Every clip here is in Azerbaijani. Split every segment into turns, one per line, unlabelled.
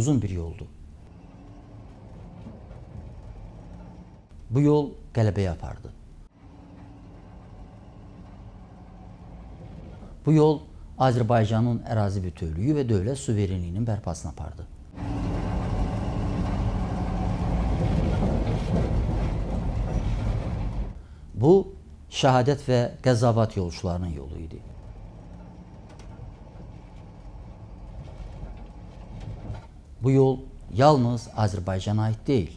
uzun bir yoldu. Bu yol qələbəyə apardı. Bu yol Azərbaycanın ərazi bütövlüyü və dövlət suverenliyinin bərpasına apardı. Bu, şəhadət və qəzavat yolcularının yolu idi. Bu yol yalnız Azərbaycana aid deyil.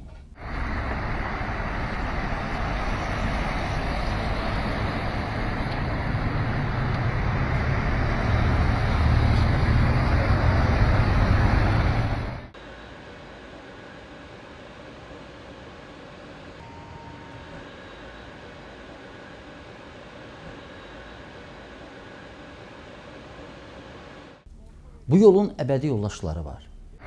Bu yolun əbədi yoldaşları var.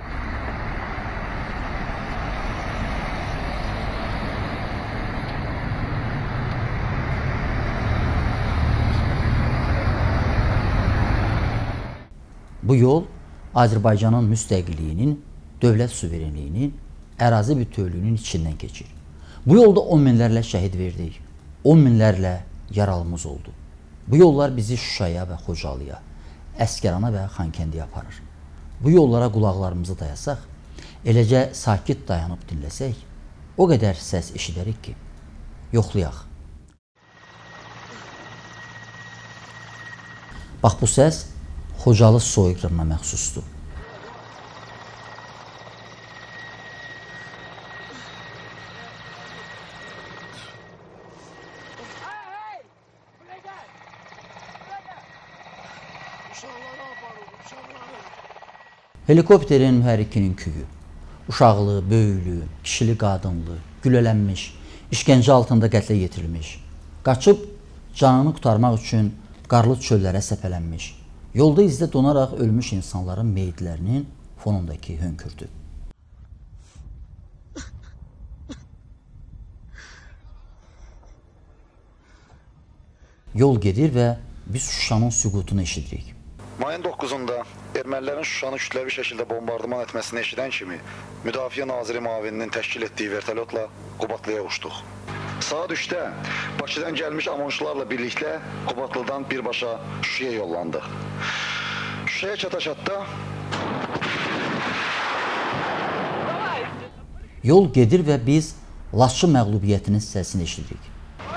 Bu yol Azərbaycanın müstəqilliyinin, dövlət suverenliyinin, ərazi bütövlüyünün içindən keçir. Bu yolda 10 minlərlə şəhid verdik, 10 minlərlə yaralımız oldu. Bu yollar bizi Şuşaya və Xocalıya, Əsgərana və Xankəndiyə aparır. Bu yollara qulaqlarımızı dayasaq, eləcə sakit dayanıb dinləsək, o qədər səs eşidərik ki, yoxlayaq. Bax, bu səs Xocalı soyqırına məxsusdur. Helikopterin mühərrikinin küyü, uşaqlı, böyüklü, kişili, qadınlı, gülələnmiş, işgəncə altında qətlə yetirilmiş, qaçıb canını qurtarmaq üçün qarlı çöllərə səpələnmiş, yolda izdə donaraq ölmüş insanların meyitlərinin fonundakı hönkürdü. Yol gedir və biz Şuşanın süqutunu eşidirik.
Mayın 9-da ermənilərin Şuşanı kütləvi şəkildə bombardıman etməsini eşidən kimi Müdafiə Naziri müavininin təşkil etdiyi vertolyotla Qubatlıya uçduq. Saat 3-də Bakıdan gəlmiş amonçularla birlikdə Qubatlıdan birbaşa Şuşaya yollandıq. Şuşaya çata-çatda
yol gedir və biz Laçın məğlubiyyətinin səsini eşidirik.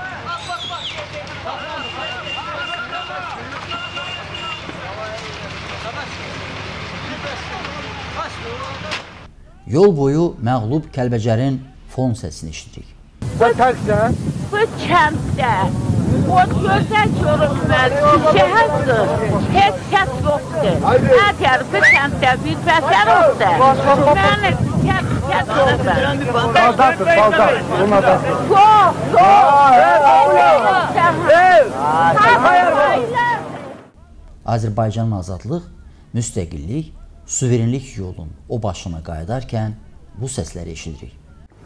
Yol boyu məğlub Kəlbəcərin fon səsini eşidirik.
Bu tərsən?
Bu kənddə o gözəl görünməli şəhərdir. Heç kəs yoxdur. Əgər bu kənddə bir bəsər olsa, məni kəs görürəm.
Baldadır, baldar. Bunun adası.
Azərbaycanın azadlıq, müstəqillik, suverenlik yolun o başına qayıdarkən bu səsləri eşidirik.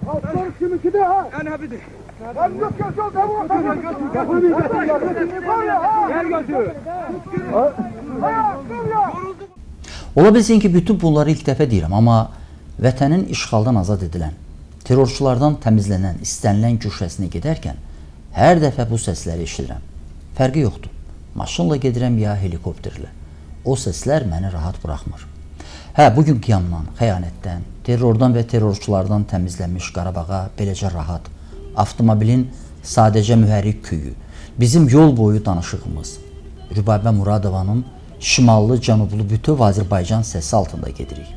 Ola bilsin ki, bütün bunları ilk dəfə deyirəm, amma vətənin işğaldan azad edilən, terrorçulardan təmizlənən, istənilən güşəsinə gedərkən hər dəfə bu səsləri eşidirəm. Fərqi yoxdur. Maşınla gedirəm ya helikopterlə. O səslər məni rahat buraxmır. Hə, bugün qiyamdan, xəyanətdən, terrordan və terrorçulardan təmizlənmiş Qarabağa beləcə rahat, avtomobilin sadəcə mühərrik küyü, bizim yol boyu danışığımız, Rübabə Muradovanın şimallı, cənublu bütöv Azərbaycan səsi altında gedirik.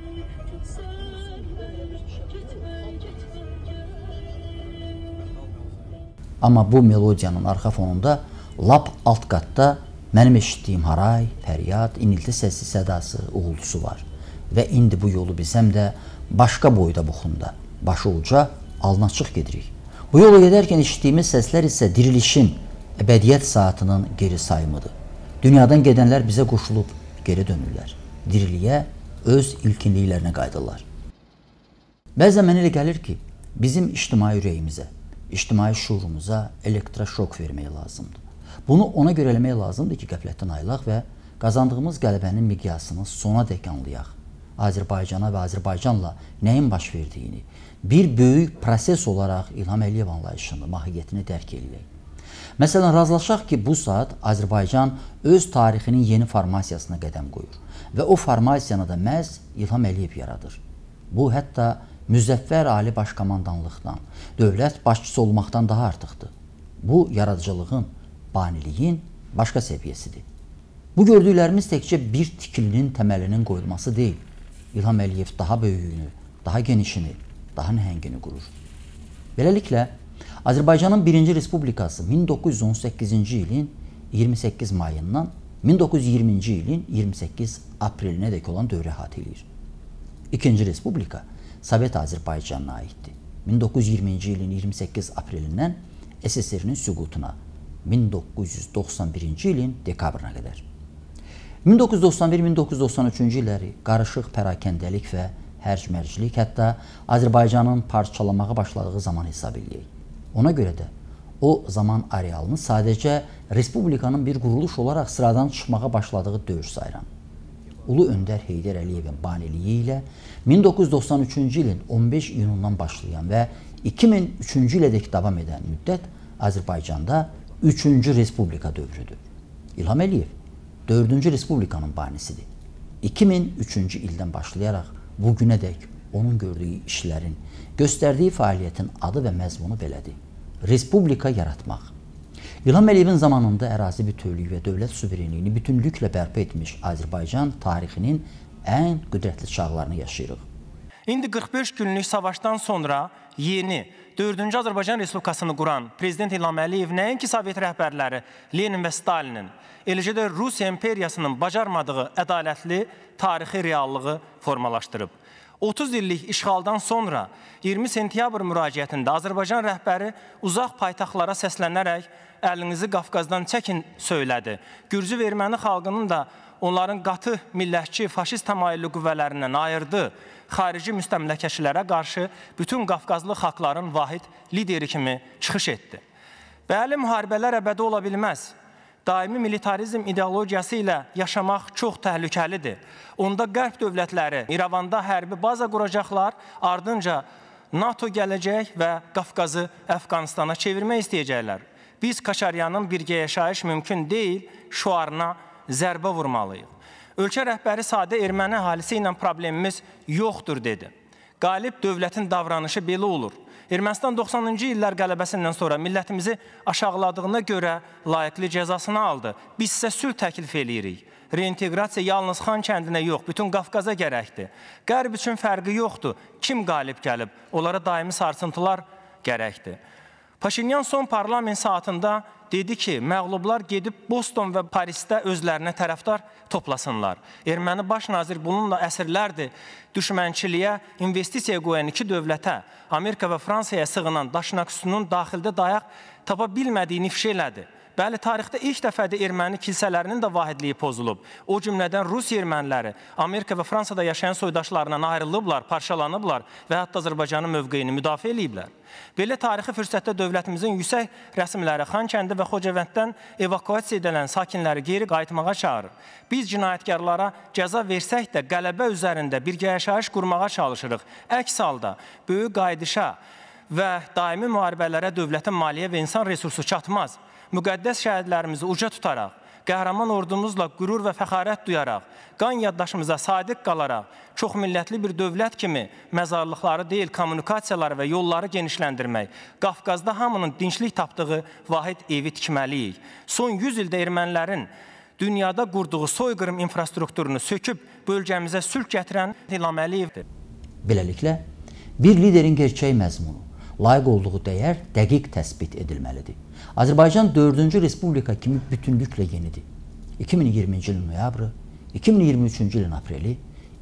Amma bu melodiyanın arxa fonunda, lap alt qatda mənim eşitdiyim haray, fəryad, inilti səsi, sədası, uğultusu var. Və indi bu yolu bilsəm də başqa boyda buxunda, başı uca, alnı açıq gedirik. Bu yola gedərkən eşitdiyimiz səslər isə dirilişin, əbədiyyət saatının geri sayımıdır. Dünyadan gedənlər bizə qoşulub geri dönürlər. Diriliyə, öz ilkinliklərinə qayıdırlar. Bəzən mənə elə gəlir ki, bizim ictimai ürəyimizə, ictimai şuurumuza elektroşok vermək lazımdır. Bunu ona görə eləmək lazımdır ki, qəflətdən ayılaq və qazandığımız qələbənin miqyasını sona dək anlayaq. Azərbaycana və Azərbaycanla nəyin baş verdiyini, bir böyük proses olaraq İlham Əliyev anlayışını, mahiyyətini dərk edək. Məsələn, razılaşaq ki, bu saat Azərbaycan öz tarixinin yeni formasiyasına qədəm qoyur və o formasiyanı da məhz İlham Əliyev yaradır. Bu, hətta müzəffər ali başkomandanlıqdan, dövlət başçısı olmaqdan daha artıqdır. Bu, yaradıcılığın, baniliyin başqa səviyyəsidir. Bu gördüklərimiz təkcə bir tikilinin təməlinin qoyulması deyil. İlham Əliyev daha böyüyünü, daha genişini, daha nəhəngini qurur. Beləliklə, Azərbaycanın 1-ci Respublikası 1918-ci ilin 28 mayından 1920-ci ilin 28 aprelinə dək olan dövrə əhatə edir. 2-ci Respublika Sovet Azərbaycanına aiddir. 1920-ci ilin 28 aprelindən SSR-nin süqutuna 1991-ci ilin dekabrına qədər. 1991-1993-cü illəri qarışıq pərakəndəlik və hərc-mərclik, hətta Azərbaycanın parçalamağa başladığı zaman hesab edək. Ona görə də o zaman arealını sadəcə Respublikanın bir quruluş olaraq sıradan çıxmağa başladığı dövr sayıram. Ulu Öndər Heydər Əliyevin baniliyi ilə 1993-cü ilin 15 iyunundan başlayan və 2003-cü ilədək davam edən müddət Azərbaycanda 3-cü Respublika dövrüdür. İlham Əliyev 4-cü Respublikanın banisidir. 2003-cü ildən başlayaraq bugünədək onun gördüyü işlərin, göstərdiyi fəaliyyətin adı və məzmunu belədir. Respublika yaratmaq. İlham Əliyevin zamanında ərazi bütövlüyü və dövlət suverenliyini bütünlüklə bərpa etmiş Azərbaycan tarixinin ən qüdrətli çağlarını yaşayırıq.
İndi 45 günlük savaşdan sonra yeni 4-cü Azərbaycan Respublikasını quran Prezident İlham Əliyev nəinki Sovet rəhbərləri Lenin və Stalinin, eləcə də Rusiya imperiyasının bacarmadığı ədalətli tarixi reallığı formalaşdırıb. 30 illik işğaldan sonra 20 sentyabr müraciətində Azərbaycan rəhbəri uzaq paytaxtlara səslənərək əlinizi Qafqazdan çəkin söylədi. Gürcü və erməni xalqının da onların qatı millətçi, faşist təmayüllü qüvvələrindən ayırdı. Xarici müstəmləkəçilərə qarşı bütün Qafqazlı xalqların vahid lideri kimi çıxış etdi. Bəli, müharibələr əbədi ola bilməz. Daimi militarizm ideologiyası ilə yaşamaq çox təhlükəlidir. Onda qərb dövlətləri İrəvanda hərbi baza quracaqlar, ardınca NATO gələcək və Qafqazı Əfqanistana çevirmək istəyəcəklər. Biz Kaşaryanın birgə yaşayış mümkün deyil, şüarına zərbə vurmalıyıq. Ölkə rəhbəri sadə erməni əhalisi ilə problemimiz yoxdur, dedi. Qalib dövlətin davranışı belə olur. Ermənistan 90-cı illər qələbəsindən sonra millətimizi aşağıladığına görə layiqli cəzasını aldı. Biz isə sülh təklif edirik. Reinteqrasiya yalnız Xan kəndinə yox, bütün Qafqaza gərəkdir. Qərb üçün fərqi yoxdur. Kim qalib gəlib? Onlara daimi sarsıntılar gərəkdir. Paşinyan son parlament saatında dedi ki, məğlublar gedib Boston və Parisdə özlərinə tərəfdar toplasınlar. Erməni baş nazir bununla əsrlərdir düşmənçiliyə, investisiya qoyan iki dövlətə, Amerika və Fransaya sığınan daşnaqüsünün daxildə dayaq tapa bilmədiyini ifşa elədi. Bəli, tarixdə ilk dəfədə erməni kilsələrinin də vahidliyi pozulub. O cümlədən Rus erməniləri Amerika və Fransada yaşayan soydaşlarından ayrılıblar, parçalanıblar və hətta Azərbaycanın mövqeyini müdafiə ediblər. Belə tarixi fürsətdə dövlətimizin yüksək rəsmləri Xan kəndi və Xocavənddən evakuasiya edilən sakinləri geri qayıtmağa çağırır. Biz cinayətkarlara cəza versək də qələbə üzərində birgə yaşayış qurmağa çalışırıq. Əks halda böyük qayıdışa və daimi müharibələrə dövlətin maliyyə və insan resursu çatmaz. Müqəddəs şəhidlərimizi uca tutaraq, qəhrəman ordumuzla qürur və fəxarət duyaraq, qan yaddaşımıza sadiq qalaraq, çox millətli bir dövlət kimi məzarlıqları deyil, kommunikasiyaları və yolları genişləndirmək, Qafqazda hamının dinçlik tapdığı vahid evi tikməliyik. Son 100 ildə ermənilərin dünyada qurduğu soyqırım infrastrukturunu söküb bölgəmizə sülh gətirən İlham Əliyevdir.
Beləliklə, bir liderin gerçək məzmunu, layiq olduğu dəyər dəqiq təsbit edilməlidir. Azərbaycan 4-cü Respublika kimi bütünlüklə yenidir. 2020-ci ilin noyabrı, 2023-cü ilin apreli,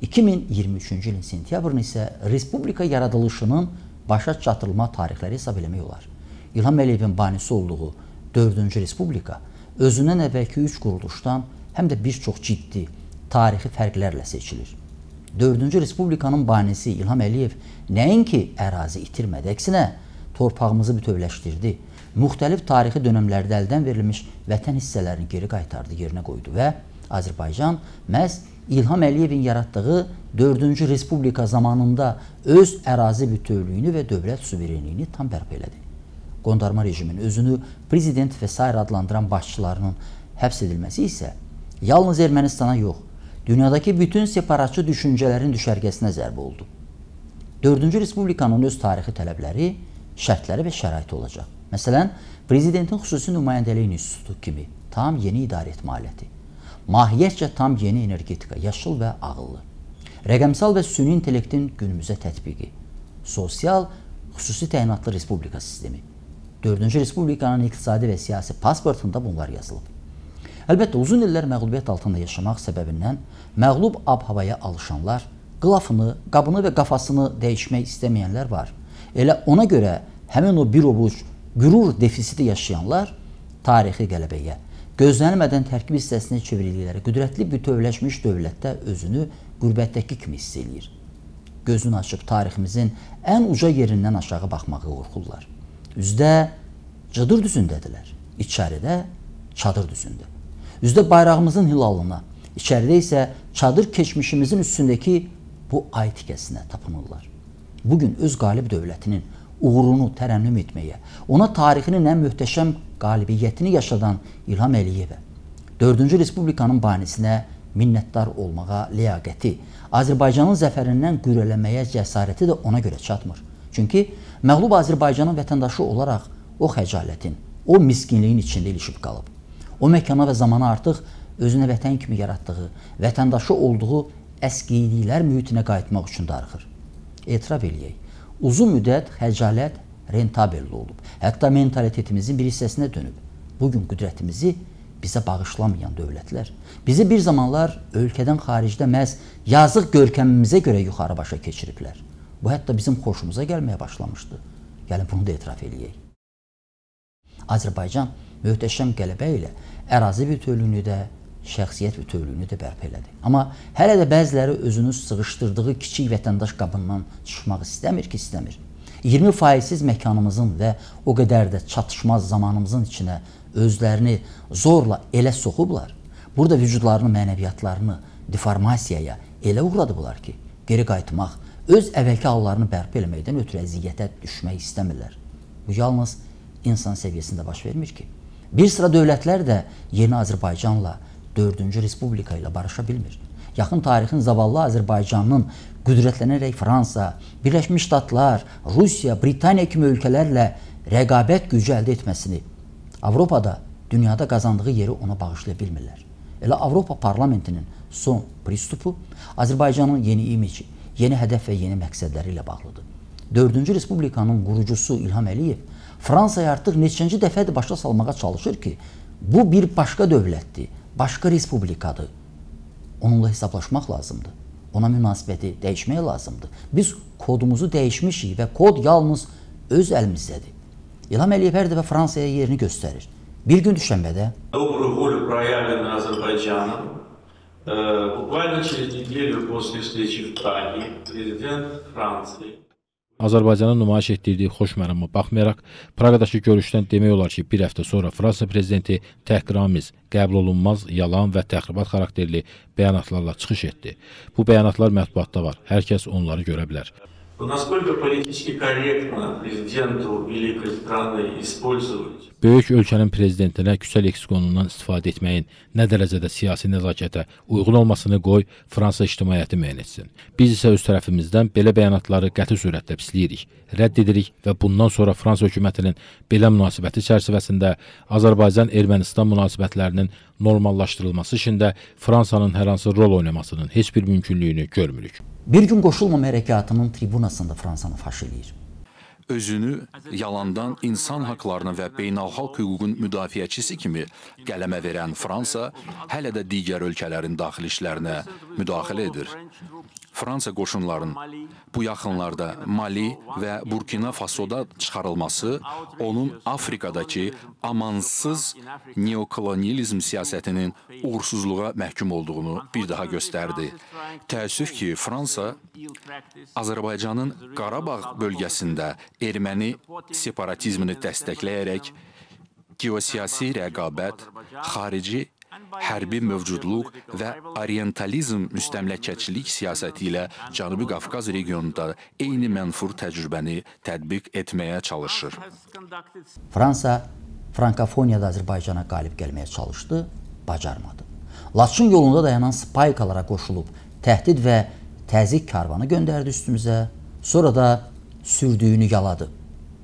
2023-cü ilin sentyabrını isə Respublika yaradılışının başa çatdırılma tarixləri hesab eləmək olar. İlham Əliyevin banisi olduğu 4-cü Respublika özündən əvvəlki 3 quruluşdan həm də bir çox ciddi tarixi fərqlərlə seçilir. 4-cü Respublikanın banisi İlham Əliyev nəinki ərazi itirmədi, əksinə torpağımızı bütövləşdirdi, müxtəlif tarixi dönəmlərdə əldən verilmiş vətən hissələrini geri qaytardı, yerinə qoydu və Azərbaycan məhz İlham Əliyevin yaratdığı 4-cü Respublika zamanında öz ərazi bütövlüyünü və dövlət suverenliyini tam bərpa elədi. Qondarma rejimin özünü prezident və s. adlandıran başçılarının həbs edilməsi isə yalnız Ermənistana yox, dünyadakı bütün separatçı düşüncələrin düşərgəsinə zərbə oldu. 4-cü Respublikanın öz tarixi tələbləri, şərtləri və şəraiti olacaq. Məsələn, prezidentin xüsusi nümayəndəliyi institutu kimi tam yeni idarə etmə aləti, mahiyyətcə tam yeni energetika, yaşıl və ağıllı, rəqəmsal və süni intellektin günümüzə tətbiqi, sosial, xüsusi təyinatlı respublika sistemi. 4-cü Respublikanın iqtisadi və siyasi pasportunda bunlar yazılıb. Əlbəttə, uzun illər məğlubiyyət altında yaşamaq səbəbindən məğlub ab-havaya alışanlar, qılafını, qabını və qafasını dəyişmək istəməyənlər var. Elə ona görə həmin o bir ovuc qürur defisiti yaşayanlar tarixi qələbəyə, gözlənilmədən tərkib hissəsinə çevrildikləri qüdrətli bütövləşmiş dövlətdə özünü qürbətdəki kimi hiss eləyir. Gözünü açıb tariximizin ən uca yerindən aşağı baxmağı qorxurlar. Üzdə cıdır düzündədirlər, içəridə çadır düzündə. Üzdə bayrağımızın hilalına, içəridə isə çadır keçmişimizin üstündəki bu ay tikəsinə tapınırlar. Bugün öz qalib dövlətinin uğurunu tərənnüm etməyə, ona tarixinin ən möhtəşəm qalibiyyətini yaşadan İlham Əliyevə, 4-cü Respublikanın banisinə minnətdar olmağa ləyaqəti, Azərbaycanın zəfərindən qürrələməyə cəsarəti də ona görə çatmır. Çünki məğlub Azərbaycanın vətəndaşı olaraq o xəcalətin, o miskinliyin içində ilişib qalıb. O məkana və zamana artıq özünə vətən kimi yaratdığı, vətəndaşı olduğu əskiyliklər mühitinə qayıtmaq üçün darıxır. Etiraf eləyək, uzun müddət xəcalət rentabelli olub. Hətta mentalitetimizin bir hissəsinə dönüb. Bugün qüdrətimizi bizə bağışlamayan dövlətlər, bizi bir zamanlar ölkədən xaricdə məhz yazıq görkəmimizə görə yuxarı başa keçiriblər. Bu hətta bizim xoşumuza gəlməyə başlamışdı. Gəlin bunu da etiraf eləyək. Azərbaycan möhtəşəm qələbə ilə ərazi bütövlüyünü də, şəxsiyyət bütövlüyünü də bərpa elədi. Amma hələ də bəziləri özünü sıxışdırdığı kiçik vətəndaş qabından çıxmaq istəmir ki, istəmir. 20%siz məkanımızın və o qədər də çatışmaz zamanımızın içinə özlərini zorla elə soxublar. Burada vücudlarını, mənəviyyatlarını deformasiyaya elə uğradıblar ki, geri qayıtmaq, öz əvvəlki hallarını bərpa eləməkdən ötürü əziyyətə düşmək istəmirlər. Bu yalnız insan səviyyəsində baş vermir ki. Bir sıra dövlətlər də yeni Azərbaycanla, 4-cü Respublika ilə barışa bilmir. Yaxın tarixin zavallı Azərbaycanının qüdrətlənərək Fransa, Birləşmiş Ştatlar, Rusiya, Britaniya kimi ölkələrlə rəqabət gücü əldə etməsini, Avropada, dünyada qazandığı yeri ona bağışlaya bilmirlər. Elə Avropa parlamentinin son pristupu Azərbaycanın yeni imici, yeni hədəf və yeni məqsədləri ilə bağlıdır. 4-cü Respublikanın qurucusu İlham Əliyev Fransaya artıq neçənci dəfədir başa salmağa çalışır ki, bu bir başqa dövlətdir, başqa respublikadır. Onunla hesablaşmaq lazımdır. Ona münasibəti dəyişmək lazımdır. Biz kodumuzu dəyişmişik və kod yalnız öz əlimizdədir. İlham Əliyev hər dəfə Fransaya yerini göstərir. Bir gün düşənbədə
Добрую волю проявлена Азербайджаном. Буквально через неделю после встречи в Праге президент Франции
Azərbaycanın nümayiş etdirdiyi xoş məramı baxmayaraq, Praqadakı görüşdən demək olar ki, bir həftə sonra Fransa prezidenti təhqiramiz, qəbul olunmaz, yalan və təxribat xarakterli bəyanatlarla çıxış etdi. Bu bəyanatlar mətbuatda var, hər kəs onları görə bilər.
Насколько политически корректно президенту великой страны использовать
Böyük ölkənin prezidentinə küçə leksikonundan istifadə etməyin nə dərəcədə siyasi nəzakətə uyğun olmasını qoy Fransa ictimaiyyəti müəyyən etsin. Biz isə öz tərəfimizdən belə bəyanatları qəti surətdə pisləyirik, rədd edirik və bundan sonra Fransa hökumətinin belə münasibəti çərçivəsində Azərbaycan-Ermənistan münasibətlərinin normallaşdırılması üçün də Fransanın hər hansı rol oynamasının heç bir mümkünlüyünü görmürük.
Bir gün qoşulmama hərəkatının tribunasında Fransanı faş eləyir.
Özünü yalandan insan haqlarını və beynəlxalq hüququn müdafiəçisi kimi qələmə verən Fransa hələ də digər ölkələrin daxili işlərinə müdaxilə edir. Fransa qoşunların bu yaxınlarda Mali və Burkina Fasoda çıxarılması onun Afrikadakı amansız neokolonializm siyasətinin uğursuzluğa məhkum olduğunu bir daha göstərdi. Təəssüf ki, Fransa Azərbaycanın Qarabağ bölgəsində erməni separatizmini dəstəkləyərək geosiyasi rəqabət, xarici hərbi mövcudluq və orientalizm müstəmləkəçilik siyasəti ilə Cənubi Qafqaz regionunda eyni mənfur təcrübəni tətbiq etməyə çalışır.
Fransa Frankofoniyada Azərbaycana qalib gəlməyə çalışdı, bacarmadı. Laçın yolunda dayanan spaykalara qoşulub təhdid və təzyiq karvanı göndərdi üstümüzə, sonra da sürdüyünü yaladı.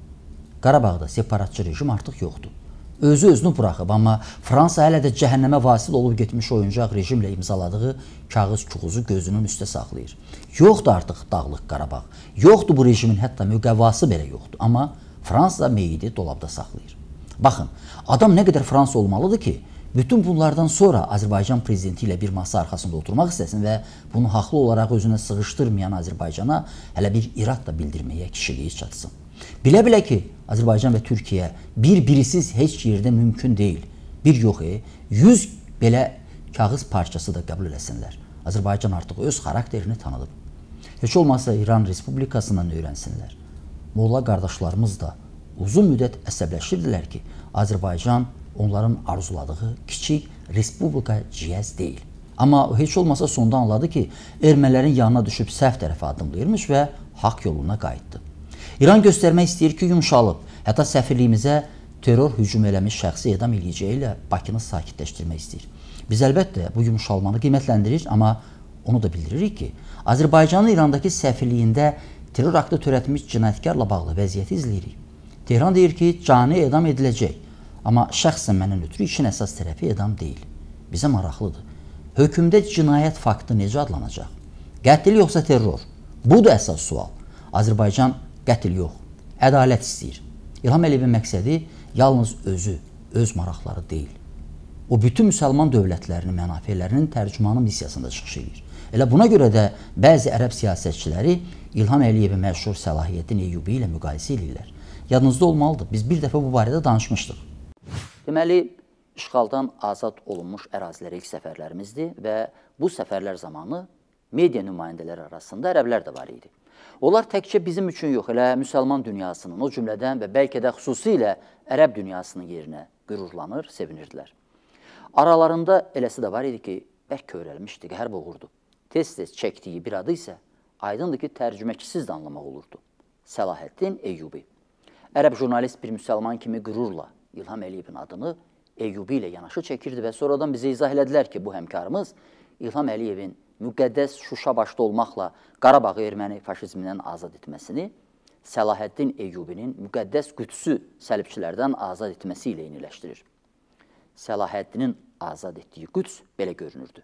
Qarabağda separatçı rejim artıq yoxdur. Özü-özünü buraxıb, amma Fransa hələ də cəhənnəmə vasil olub getmiş oyuncaq rejimlə imzaladığı kağız-kuğuzu gözünün üstə saxlayır. Yoxdur artıq Dağlıq Qarabağ. Yoxdur bu rejimin hətta müqəvvası belə yoxdur. Amma Fransa meyidi dolabda saxlayır. Baxın, adam nə qədər Fransa olmalıdır ki, bütün bunlardan sonra Azərbaycan prezidenti ilə bir masa arxasında oturmaq istəsin və bunu haqlı olaraq özünə sığışdırmayan Azərbaycana hələ bir irad da bildirməyə kişiliyi çatsın. Bilə-bilə ki, Azərbaycan və Türkiyə bir-birisiz heç yerdə mümkün deyil. Bir yox, 100 belə kağız parçası da qəbul eləsinlər. Azərbaycan artıq öz xarakterini tanıdıb. Heç olmasa İran Respublikasından öyrənsinlər. Molla qardaşlarımız da uzun müddət əsəbləşirdilər ki, Azərbaycan onların arzuladığı kiçik respublika cihaz deyil. Amma heç olmasa sonda anladı ki, ermənilərin yanına düşüb səhv tərəfə addımlayırmış və haqq yoluna qayıtdı. İran göstərmək istəyir ki, yumşalıb, hətta səfirliyimizə terror hücum eləmiş şəxsi edam eləyəcəyi ilə Bakını sakitləşdirmək istəyir. Biz əlbəttə bu yumşalmanı qiymətləndirir, amma onu da bildiririk ki, Azərbaycanın İrandakı səfirliyində terror aktı törətmiş cinayətkarla bağlı vəziyyəti izləyirik. Tehran deyir ki, cani edam ediləcək, amma şəxsən məndən ötürü işin əsas tərəfi edam deyil. Bizə maraqlıdır. Hökmdə cinayət faktı necə adlanacaq? Qətl yoxsa terror? Bu da əsas sual. Azərbaycan qətl yox, ədalət istəyir. İlham Əliyevin məqsədi yalnız özü, öz maraqları deyil. O bütün müsəlman dövlətlərinin mənafelərinin tərcümanı missiyasında çıxış edir. Elə buna görə də bəzi ərəb siyasətçiləri İlham Əliyevin məşhur Səlahiyyətin Eyyubi ilə müqayisə edirlər. Yadınızda olmalıdır, biz bir dəfə bu barədə danışmışdıq. Deməli, işğaldan azad olunmuş ərazilərə ilk səfərlərimizdir və bu səfərlər zamanı media nümayəndələri arasında ərəblər də var idi. Onlar təkcə bizim üçün yox, elə müsəlman dünyasının, o cümlədən və bəlkə də xüsusilə ərəb dünyasının yerinə qürurlanır, sevinirdilər. Aralarında eləsi də var idi ki, bərk kövrəlmişdi, qəhər boğurdu. Tez-tez çəkdiyi bir adı isə aydındır ki, tərcüməkisiz də anlamaq olurdu. Səlahiyyətin Eyyubi. Ərəb jurnalist bir müsəlman kimi qürurla İlham Əliyevin adını Eyyubi ilə yanaşı çəkirdi və sonradan bizə izah elədilər ki, bu həmkarımız İlham Əliyevin müqəddəs Şuşa başda olmaqla Qarabağı erməni faşizmindən azad etməsini Səlahiyyətin Eyyubinin müqəddəs Qüdsü səlibçilərdən azad etməsi ilə eyniləşdirir. Səlahiyyətinin azad etdiyi Qüds belə görünürdü.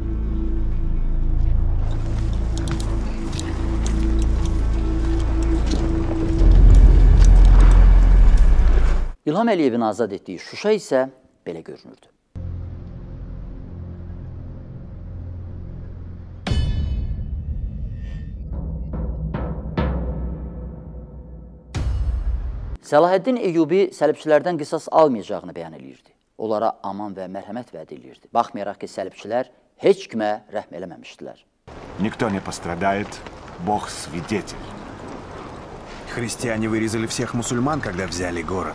İlham Əliyevin azad etdiyi Şuşa isə belə görünürdü. Səlahiyyətin Eyyubi səlibçilərdən qisas almayacağını bəyan edirdi. Onlara aman və mərhəmət vəd edirdi. Baxmayaraq ki, səlibçilər heç kimə rəhm eləməmişdilər.
Никто не пострадает, Бог свидетель.
Христиане вырезали всех мусульман, когда взяли город.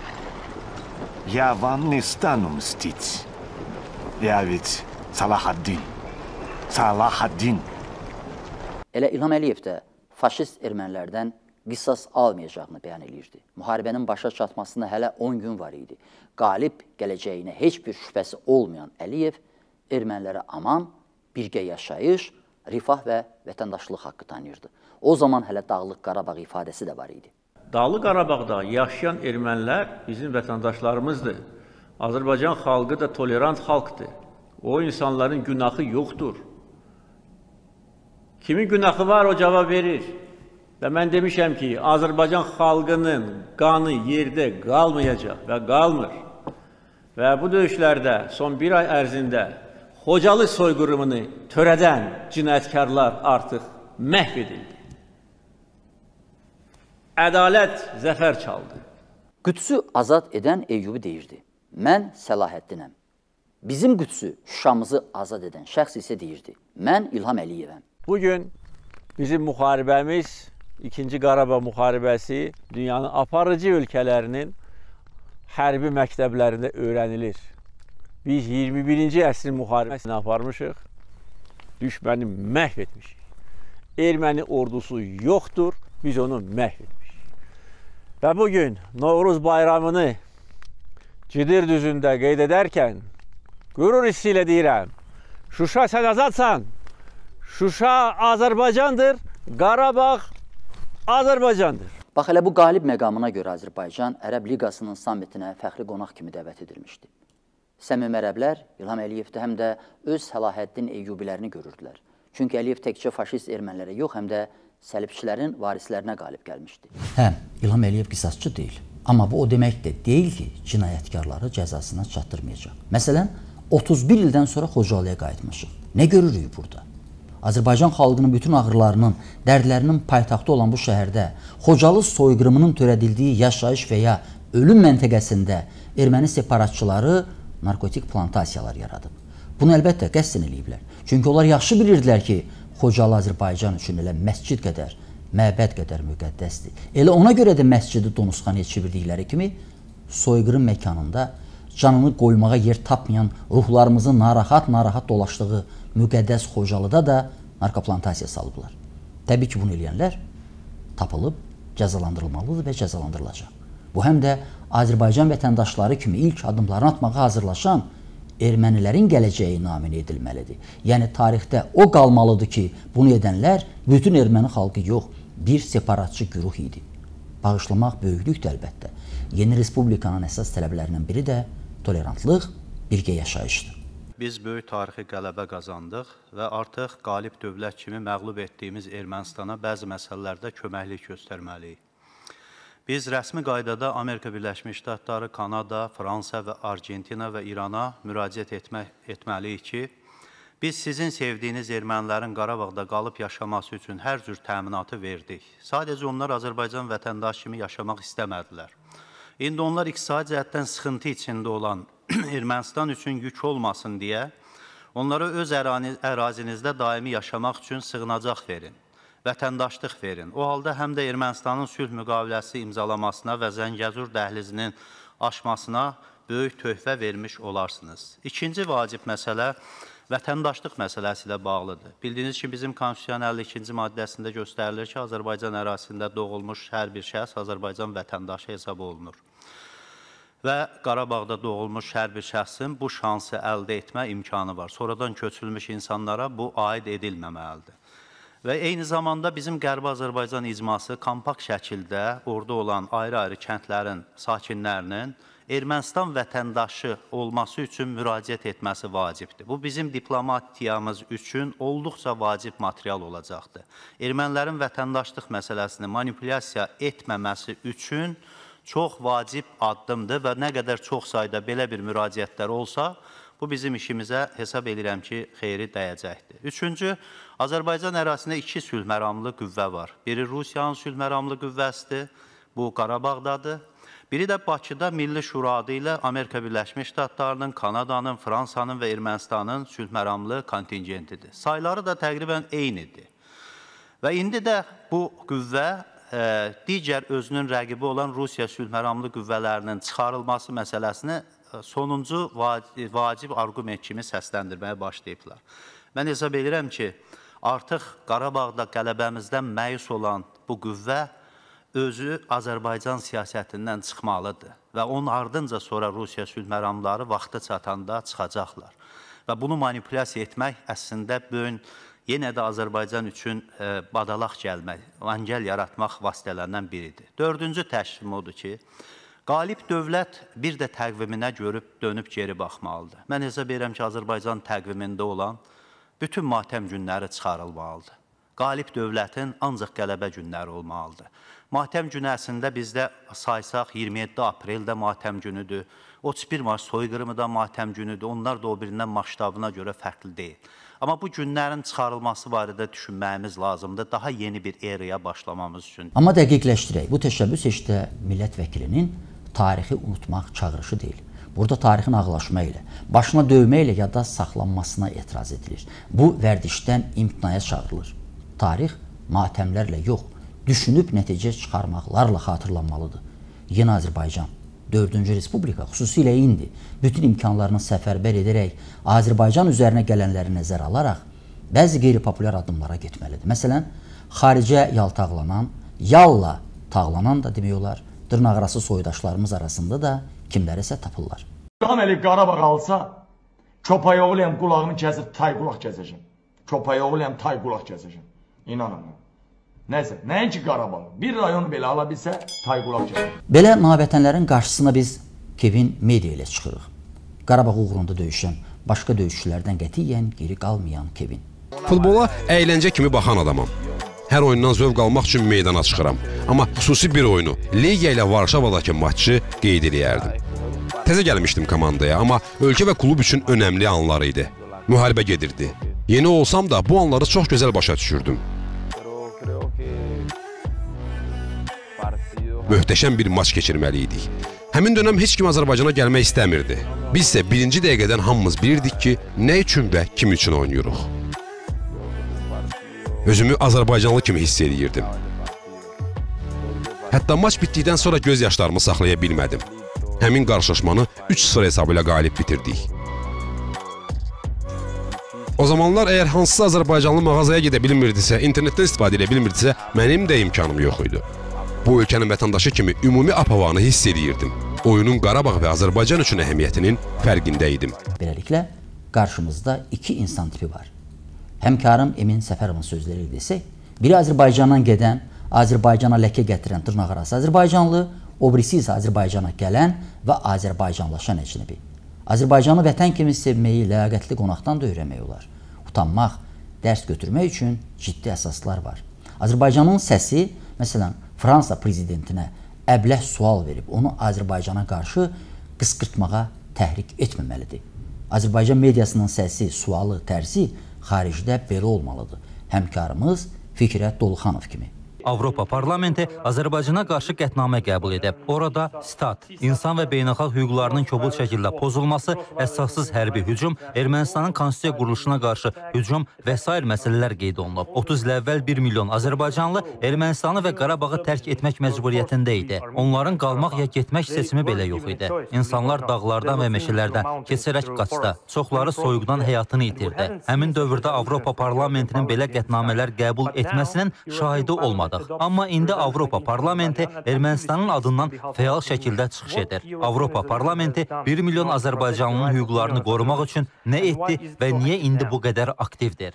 Я вам не стану мстить. Я ведь Салах-ад-Din. Салах-ад-Din.
Elə İlham Əliyev də faşist ermənilərdən qisas almayacağını bəyan edirdi. Müharibənin başa çatmasına hələ 10 gün var idi. Qalib gələcəyinə heç bir şübhəsi olmayan Əliyev ermənilərə aman, birgə yaşayış, rifah və vətəndaşlıq haqqı tanıyırdı. O zaman hələ Dağlıq Qarabağ ifadəsi də var idi.
Dağlıq Qarabağda yaşayan ermənilər bizim vətəndaşlarımızdır. Azərbaycan xalqı da tolerant xalqdır. O insanların günahı yoxdur. Kimin günahı var o cavab verir. Və mən demişəm ki, Azərbaycan xalqının qanı yerdə qalmayacaq və qalmır. Və bu döyüşlərdə son bir ay ərzində Xocalı soyqırımını törədən cinayətkarlar artıq məhv edildi. Ədalət zəfər çaldı.
Qüdsü azad edən Eyyubi deyirdi, mən Səlahiyyətinəm. Bizim Qüdsü, Şuşamızı azad edən şəxs isə deyirdi, mən İlham Əliyevəm.
Bugün bizim müharibəmiz, İkinci Qarabağ müharibəsi dünyanın aparıcı ölkələrinin hərbi məktəblərində öyrənilir. biz 21-ci əsrin müharibəsini aparmışıq, düşməni məhv etmişik. Erməni ordusu yoxdur, biz onu məhv etmişik. Və bugün Novruz bayramını Cidir düzündə qeyd edərkən, qürur hissi ilə deyirəm, Şuşa sən azadsan, Şuşa Azərbaycandır, Qarabağ Azərbaycandır.
Bax, elə bu qalib məqamına görə Azərbaycan Ərəb Liqasının sammitinə fəxri qonaq kimi dəvət edilmişdi. Səmimi ərəblər İlham Əliyevdə həm də öz Səlahiddin Eyyubilərini görürdülər. Çünki Əliyev təkcə faşist ermənilərə yox, həm də səlibçilərin varislərinə qalib gəlmişdi. Hə, İlham Əliyev qisasçı deyil. Amma bu o demək də deyil ki, cinayətkarları cəzasına çatdırmayacaq. Məsələn, 31 ildən sonra Xocalıya qayıtmışıq. Nə görürük burada? Azərbaycan xalqının bütün ağrılarının, dərdlərinin paytaxtı olan bu şəhərdə Xocalı soyqırımının törədildiyi yaşayış və ya ölüm məntəqəsində erməni separatçıları narkotik plantasiyalar yaradıb. Bunu əlbəttə qəsdən eləyiblər. Çünki onlar yaxşı bilirdilər ki, Xocalı Azərbaycan üçün elə məscid qədər, məbəd qədər müqəddəsdir. Elə ona görə də məscidi donusxanaya çevirdikləri kimi soyqırım məkanında canını qoymağa yer tapmayan, ruhlarımızın narahat dolaşdığı müqəddəs Xocalıda da narkoplantasiya salıblar. Təbii ki, bunu eləyənlər tapılıb, cəzalandırılmalıdır və cəzalandırılacaq. Bu həm də Azərbaycan vətəndaşları kimi ilk adımlarını atmağa hazırlaşan ermənilərin gələcəyi naminə edilməlidir. Yəni, tarixdə o qalmalıdır ki, bunu edənlər bütün erməni xalqı yox, bir separatçı güruh idi. Bağışlamaq böyüklükdür əlbəttə. Yeni Respublikanın əsas tələblərindən biri də tolerantlıq, birgə yaşayışdır.
Biz böyük tarixi qələbə qazandıq və artıq qalib dövlət kimi məğlub etdiyimiz Ermənistana bəzi məsələlərdə köməklik göstərməliyik. Biz rəsmi qaydada Amerika Birləşmiş Ştatları, Kanada, Fransa və Argentina və İrana müraciət etməliyik ki, biz sizin sevdiyiniz ermənilərin Qarabağda qalıb yaşaması üçün hər cür təminatı verdik. Sadəcə onlar Azərbaycan vətəndaşı kimi yaşamaq istəmədilər. İndi onlar iqtisadi cəhətdən sıxıntı içində olan Ermənistan üçün yük olmasın deyə onlara öz ərazinizdə daimi yaşamaq üçün sığınacaq verin, vətəndaşlıq verin. O halda həm də Ermənistanın sülh müqaviləsi imzalamasına və Zəngəzur dəhlizinin aşmasına böyük töhfə vermiş olarsınız. İkinci vacib məsələ vətəndaşlıq məsələsi ilə bağlıdır. Bildiyiniz ki, bizim Konstitusiyanın 52-ci maddəsində göstərilir ki, Azərbaycan ərazisində doğulmuş hər bir şəxs Azərbaycan vətəndaşı hesab olunur. Və Qarabağda doğulmuş hər bir şəxsin bu şansı əldə etmə imkanı var. Sonradan köçülmüş insanlara bu aid edilməməlidir. Və eyni zamanda bizim Qərbi Azərbaycan icması kompakt şəkildə orada olan ayrı-ayrı kəndlərin sakinlərinin Ermənistan vətəndaşı olması üçün müraciət etməsi vacibdir. Bu bizim diplomatiyamız üçün olduqca vacib material olacaqdır. Ermənilərin vətəndaşlıq məsələsini manipulyasiya etməməsi üçün çox vacib addımdır və nə qədər çox sayda belə bir müraciətlər olsa, bu bizim işimizə hesab edirəm ki, xeyri dəyəcəkdir. Üçüncü, Azərbaycan ərazisində iki sülh məramlı qüvvə var. Biri Rusiyanın sülh məramlı qüvvəsidir, bu Qarabağdadır. Biri də Bakıda Milli Şura adı ilə Amerika Birləşmiş Ştatlarının, Kanadanın, Fransanın və Ermənistanın sülh məramlı kontingentidir. Sayları da təqribən eynidir. Və indi də bu qüvvə digər özünün rəqibi olan Rusiya sülh məramlı qüvvələrinin çıxarılması məsələsini sonuncu vacib arqument kimi səsləndirməyə başlayıblar. Mən hesab edirəm ki, artıq Qarabağda qələbəmizdən məyus olan bu qüvvə özü Azərbaycan siyasətindən çıxmalıdır və onun ardınca sonra Rusiya sülh məramları vaxtı çatanda çıxacaqlar. Və bunu manipulyasiya etmək əslində bugün yenə də Azərbaycan üçün badalaq gəlmək, vangel yaratmaq vasitələrindən biridir. Dördüncü təşrim odur ki, qalib dövlət bir də təqviminə görüb dönüb geri baxmalıdır. Mən hesab edirəm ki, Azərbaycan təqvimində olan bütün matəm günləri çıxarılmalıdır. Qalib dövlətin ancaq qələbə günləri olmalıdır. Matəm günü əslində bizdə saysaq 27 aprel də matəm günüdür, 31 mart soyqırımı da matəm günüdür, onlar da o birindən maştabına görə fərqli deyil. Amma bu günlərin çıxarılması barədə düşünməyimiz lazımdır, daha yeni bir eraya başlamamız üçün.
Amma dəqiqləşdirək, bu təşəbbüs heç də millət vəkilinin tarixi unutmaq çağırışı deyil. Burada tarixin ağlaşma ilə, başına dövmə ilə yadda saxlanmasına etiraz edilir. Bu vərdişdən imtinaya çağırılır. Tarix matəmlərlə yox, düşünüb nəticə çıxarmaqlarla xatırlanmalıdır. Yeni Azərbaycan, 4-cü Respublika xüsusilə indi bütün imkanlarını səfərbər edərək Azərbaycan üzərinə gələnləri nəzərə alaraq bəzi qeyri-populyar addımlara getməlidir. Məsələn, xaricə yalla tağlanan da demək olar, dırnaqarası soydaşlarımız arasında da kimlərisə tapırlar.
Əli Qarabağ alsa, Köpəyoğluyam qulağını kəsib tay qulaq kəsəcəm. Köpəyoğluyam tay qulaq kəsəcəm. İnanın. Nəsə, nəinki Qarabağ, bir rayonu belə ala bilsə, tay qulaq kəsəcəm.
Belə navətənlərin qarşısına biz Kevin Media ilə çıxırıq. Qarabağ uğrunda döyüşən, başqa döyüşçülərdən qətiyyən geri qalmayan Kevin.
Futbola əyləncə kimi baxan adamam. Hər oyundan zövq almaq üçün meydana çıxıram. Amma xüsusi bir oyunu, Legia ilə Varşavadakı maçı qeyd eləyərdim. Təzə gəlmişdim komandaya, amma ölkə və klub üçün önəmli anlar idi. Müharibə gedirdi. Yeni olsam da bu anları çox gözəl başa düşürdüm. Möhtəşəm bir maç keçirməli idik. Həmin dönəm heç kim Azərbaycana gəlmək istəmirdi. Biz isə birinci dəqiqədən hamımız bilirdik ki, nə üçün və kim üçün oynayırıq. Özümü Azərbaycanlı kimi hiss edirdim. Hətta maç bitdikdən sonra göz yaşlarımı saxlaya bilmədim. Həmin qarşılaşmanı 3-0 hesabı ilə qalib bitirdik. O zamanlar əgər hansısa Azərbaycanlı mağazaya gedə bilmirdisə, internetdən istifadə edə bilmirdisə, mənim də imkanım yox idi. Bu ölkənin vətəndaşı kimi ümumi ap-havanı hiss edirdim. Oyunun Qarabağ və Azərbaycan üçün əhəmiyyətinin fərqində idim.
Beləliklə, qarşımızda iki insan tipi var. Həmkarım Emin Səfərovun sözləri desək, biri Azərbaycandan gedən, Azərbaycana ləkə gətirən dırnaqarası Azərbaycanlı, o birisi isə Azərbaycana gələn və Azərbaycanlaşan əcnəbi. Azərbaycanı vətən kimi sevməyi ləyaqətli qonaqdan da öyrənmək olar. Utanmaq, dərs götürmək üçün ciddi əsaslar var. Azərbaycanın səsi, məsələn, Fransa prezidentinə əbləh sual verib, onu Azərbaycana qarşı qısqırtmağa təhrik etməməlidir. Azərbaycan mediasının səsi, sualı, tərzi xaricdə belə olmalıdır. Həmkarımız Fikrət Doluxanov kimi.
Avropa Parlamenti Azərbaycana qarşı qətnamə qəbul edib. Orada, stat, insan və beynəlxalq hüquqlarının kobul şəkildə pozulması, əsassız hərbi hücum, Ermənistanın konstitusiya quruluşuna qarşı hücum və s. məsələlər qeyd olunub. 30 il əvvəl 1 milyon Azərbaycanlı Ermənistanı və Qarabağı tərk etmək məcburiyyətində idi. Onların qalmaq ya getmək seçimi belə yox idi. İnsanlar dağlardan və meşələrdən keçərək qaçdı. Çoxları soyuqdan həyatını itirdi. Həmin dövrdə Avropa Parlamentinin belə qətnamələr qəbul etməsinin şahidi olmadı. Amma indi Avropa Parlamenti Ermənistanın adından fəal şəkildə çıxış edir. Avropa Parlamenti 1 milyon Azərbaycanlının hüquqlarını qorumaq üçün nə etdi və niyə indi bu qədər aktivdir?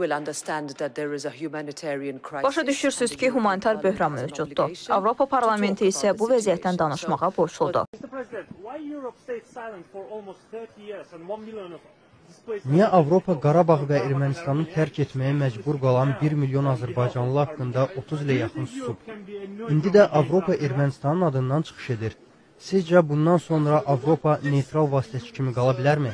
Başa düşürsünüz ki, humanitar böhran mövcuddur. Avropa Parlamenti isə bu vəziyyətdən danışmağa borcludur.
Niyə Avropa Qarabağ və Ermənistanı tərk etməyə məcbur qalan 1 milyon Azərbaycanlı haqqında 30 ilə yaxın susub? İndi də Avropa Ermənistanın adından çıxış edir. Sizcə bundan sonra Avropa neytral vasitəçi kimi qala bilərmi?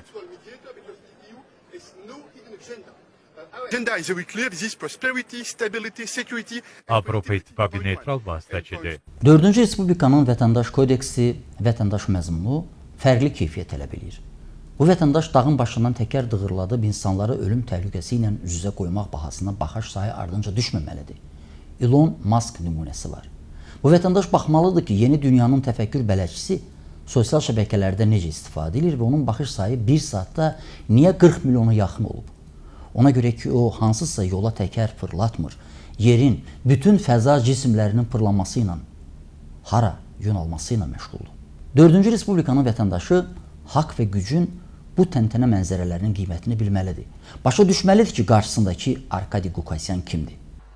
Avropa İttifaqı neytral vasitəçidir.
4-cü Respublikanın vətəndaş kodeksi, vətəndaş məzmunu fərqli keyfiyyət tələb edir. Bu vətəndaş dağın başından təkər dığırladıb insanları ölüm təhlükəsi ilə üz-üzə qoymaq bahasına baxış sayı ardınca düşməməlidir. Elon Musk nümunəsi var. Bu vətəndaş baxmalıdır ki, yeni dünyanın təfəkkür bələdçisi sosial şəbəkələrdə necə istifadə edir və onun baxış sayı bir saatda niyə 40 milyona yaxın olub? Ona görə ki, o hansısa yola təkər fırlatmır, yerin bütün fəza cisimlərinin fırlanması ilə, hara yön alması ilə məşğuldur. 4-cü Respublikanın vətəndaşı haqq və gücün bu təntənə mənzərələrinin qiymətini bilməlidir. Başa düşməlidir ki, qarşısındakı Arkadi Qukasyan kimdir?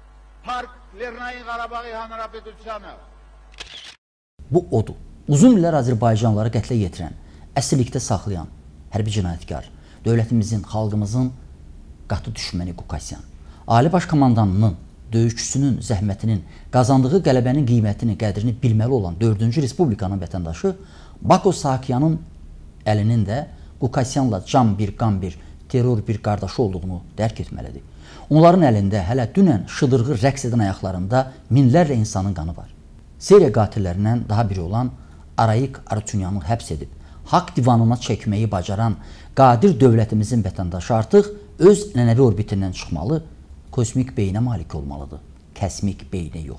Bu odur. Uzun illər Azərbaycanlıları qətlə yetirən, əsirlikdə saxlayan, hərbi cinayətkar, dövlətimizin, xalqımızın qatı düşməni Qukasyan. Ali Baş Komandanının, döyüşçüsünün, zəhmətinin, qazandığı qələbənin qiymətini, qədrini bilməli olan 4-cü Respublikanın vətəndaşı Bako Saakyanın əlinin də Qukasyanla can bir, qan bir, terror bir qardaşı olduğunu dərk etməlidir. Onların əlində hələ dünən şıdırğı rəqs edən ayaqlarında minlərlə insanın qanı var. Seriya qatillərindən daha biri olan Arayik Arutunyanı həbs edib, haqq divanına çəkməyi bacaran qadir dövlətimizin vətəndaşı artıq öz nənəvi orbitindən çıxmalı, kosmik beynə malik olmalıdır. Kəsmik beynə yox.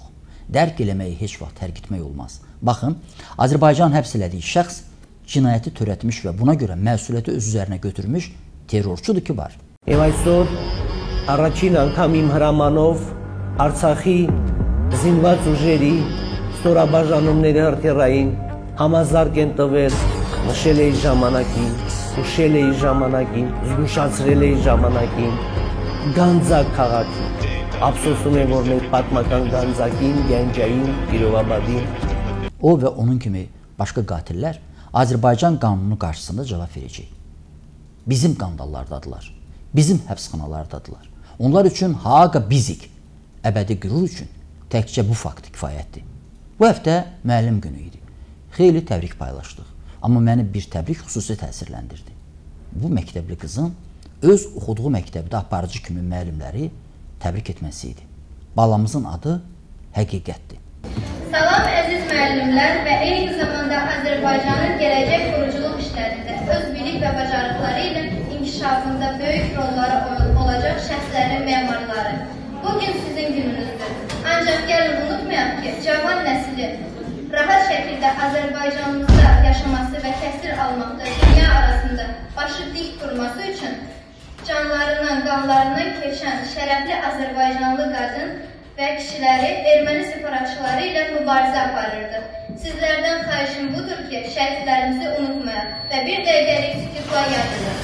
dərk eləməyi heç vaxt tərk etmək olmaz. Baxın, Azərbaycan həbs elədiyi şəxs cinayəti törətmiş və buna görə məsuliyyəti öz üzərinə götürmüş terrorçudur ki var.
Եվ այսօր առաջին անգամ իմ հրամանով Արցախի զինված ուժերի ստորաբաժանումների հրթիռային համազարգ են տվել, նշել էի ժամանակին, հուշել էի ժամանակին, զգուշացրել էի ժամանակին, Գանձակ քաղաքի։ Ափսոսում եմ, որ մենք պատմական Գանձակին, Gəncəyin, Pirovabadin
O və onun kimi başqa qatillər Azərbaycan qanunu qarşısında cavab verəcək. Bizim qandallardadılar, bizim həbsxanalardadılar. Onlar üçün haqa bizik, əbədi qürur üçün təkcə bu fakt kifayətdir. Bu həftə müəllim günü idi. Xeyli təbrik paylaşdıq. Amma məni bir təbrik xüsusi təsirləndirdi. Bu məktəbli qızın öz oxuduğu məktəbdə aparıcı kimi müəllimləri təbrik etməsi idi. Balamızın adı Həqiqətdir.
Salam əziz müəllimlər və eyni zamanda Azərbaycanın gələcək quruculuq işlərində öz bilik və bacarıqları ilə inkişafında böyük rolları olacaq şəxslərin memarları. Bugün sizin gününüzdür. Ancaq gəlin unutmayaq ki, cavan nəsli rahat şəkildə Azərbaycanımızda yaşaması və təhsil almaqda dünya arasında başı dik durması üçün canlarından, qanlarından keçən şərəfli Azərbaycanlı qadın və kişiləri erməni separatçıları ilə mübarizə aparırdı. Sizlərdən xahişim budur ki, şəhidlərimizi unutmayaq və bir dəqiqəlik sükutla yad edin.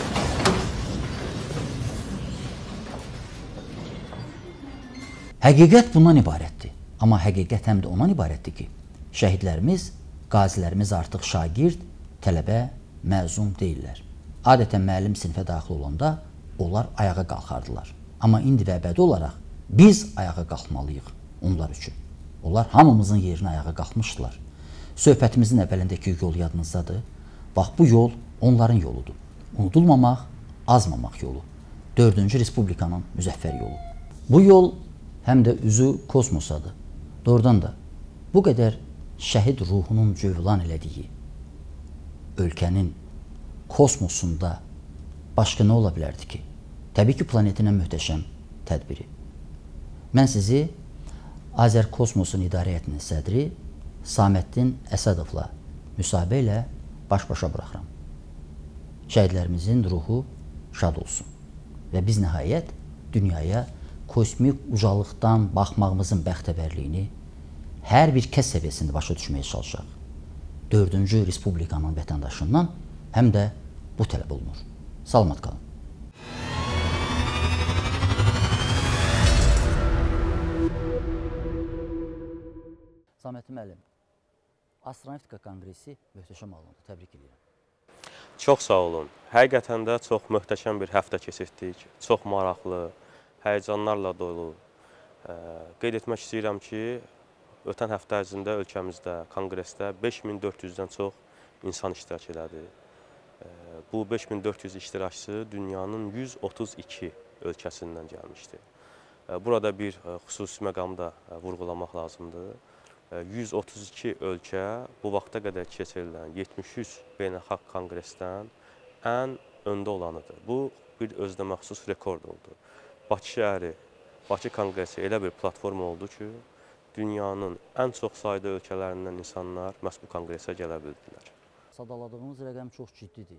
Həqiqət bundan ibarətdir. Amma həqiqət həm də ondan ibarətdir ki, şəhidlərimiz, qazilərimiz artıq şagird, tələbə, məzun deyirlər. Adətən müəllim sinifə daxil olanda onlar ayağa qalxardılar. Amma indi və əbədi olaraq biz ayağa qalxmalıyıq onlar üçün. Onlar hamımızın yerinə ayağa qalxmışdılar. Söhbətimizin əvvəlindəki yol yadınızdadır. Bax, bu yol onların yoludur. Unudulmamaq, azmamaq yolu. 4-cü Respublikanın müzəffər yolu. Bu yol həm də üzü kosmosadır. Doğrudan da bu qədər şəhid ruhunun cövlan elədiyi ölkənin kosmosunda başqa nə ola bilərdi ki? Təbii ki, planetin ən möhtəşəm tədbiri. Mən sizi Azərkosmosun İdarə Heyətinin sədri Saməddin Əsədovla müsahibə ilə baş-başa buraxıram. Şəhidlərimizin ruhu şad olsun. Və biz nəhayət dünyaya kosmik ucalıqdan baxmağımızın bəxtəvərliyini hər bir kəs səviyyəsində başa düşməyə çalışaq. 4-cü Respublikanın vətəndaşından həm də bu tələb olunur. Salamat qalın. Saməddin müəllim, Astronavtika Konqresi möhtəşəm alındı. Təbrik edirəm.
Çox sağ olun. Həqiqətən də çox möhtəşəm bir həftə keçirdik. Çox maraqlı, həyəcanlarla dolu. Qeyd etmək istəyirəm ki, ötən həftə ərzində ölkəmizdə, konqresdə 5400-dən çox insan iştirak elədi. Bu 5400 iştirakçı dünyanın 132 ölkəsindən gəlmişdi. Burada bir xüsusi məqamda vurğulamaq lazımdır. 132 ölkə bu vaxta qədər keçirilən 73 beynəlxalq konqresdən ən öndə olanıdır. Bu bir özünə məxsus rekord oldu. Bakı şəhəri, Bakı konqresi elə bir platform oldu ki, dünyanın ən çox sayda ölkələrindən insanlar məhz bu konqresə gələ bildilər.
Sadaladığınız rəqəm çox ciddidir.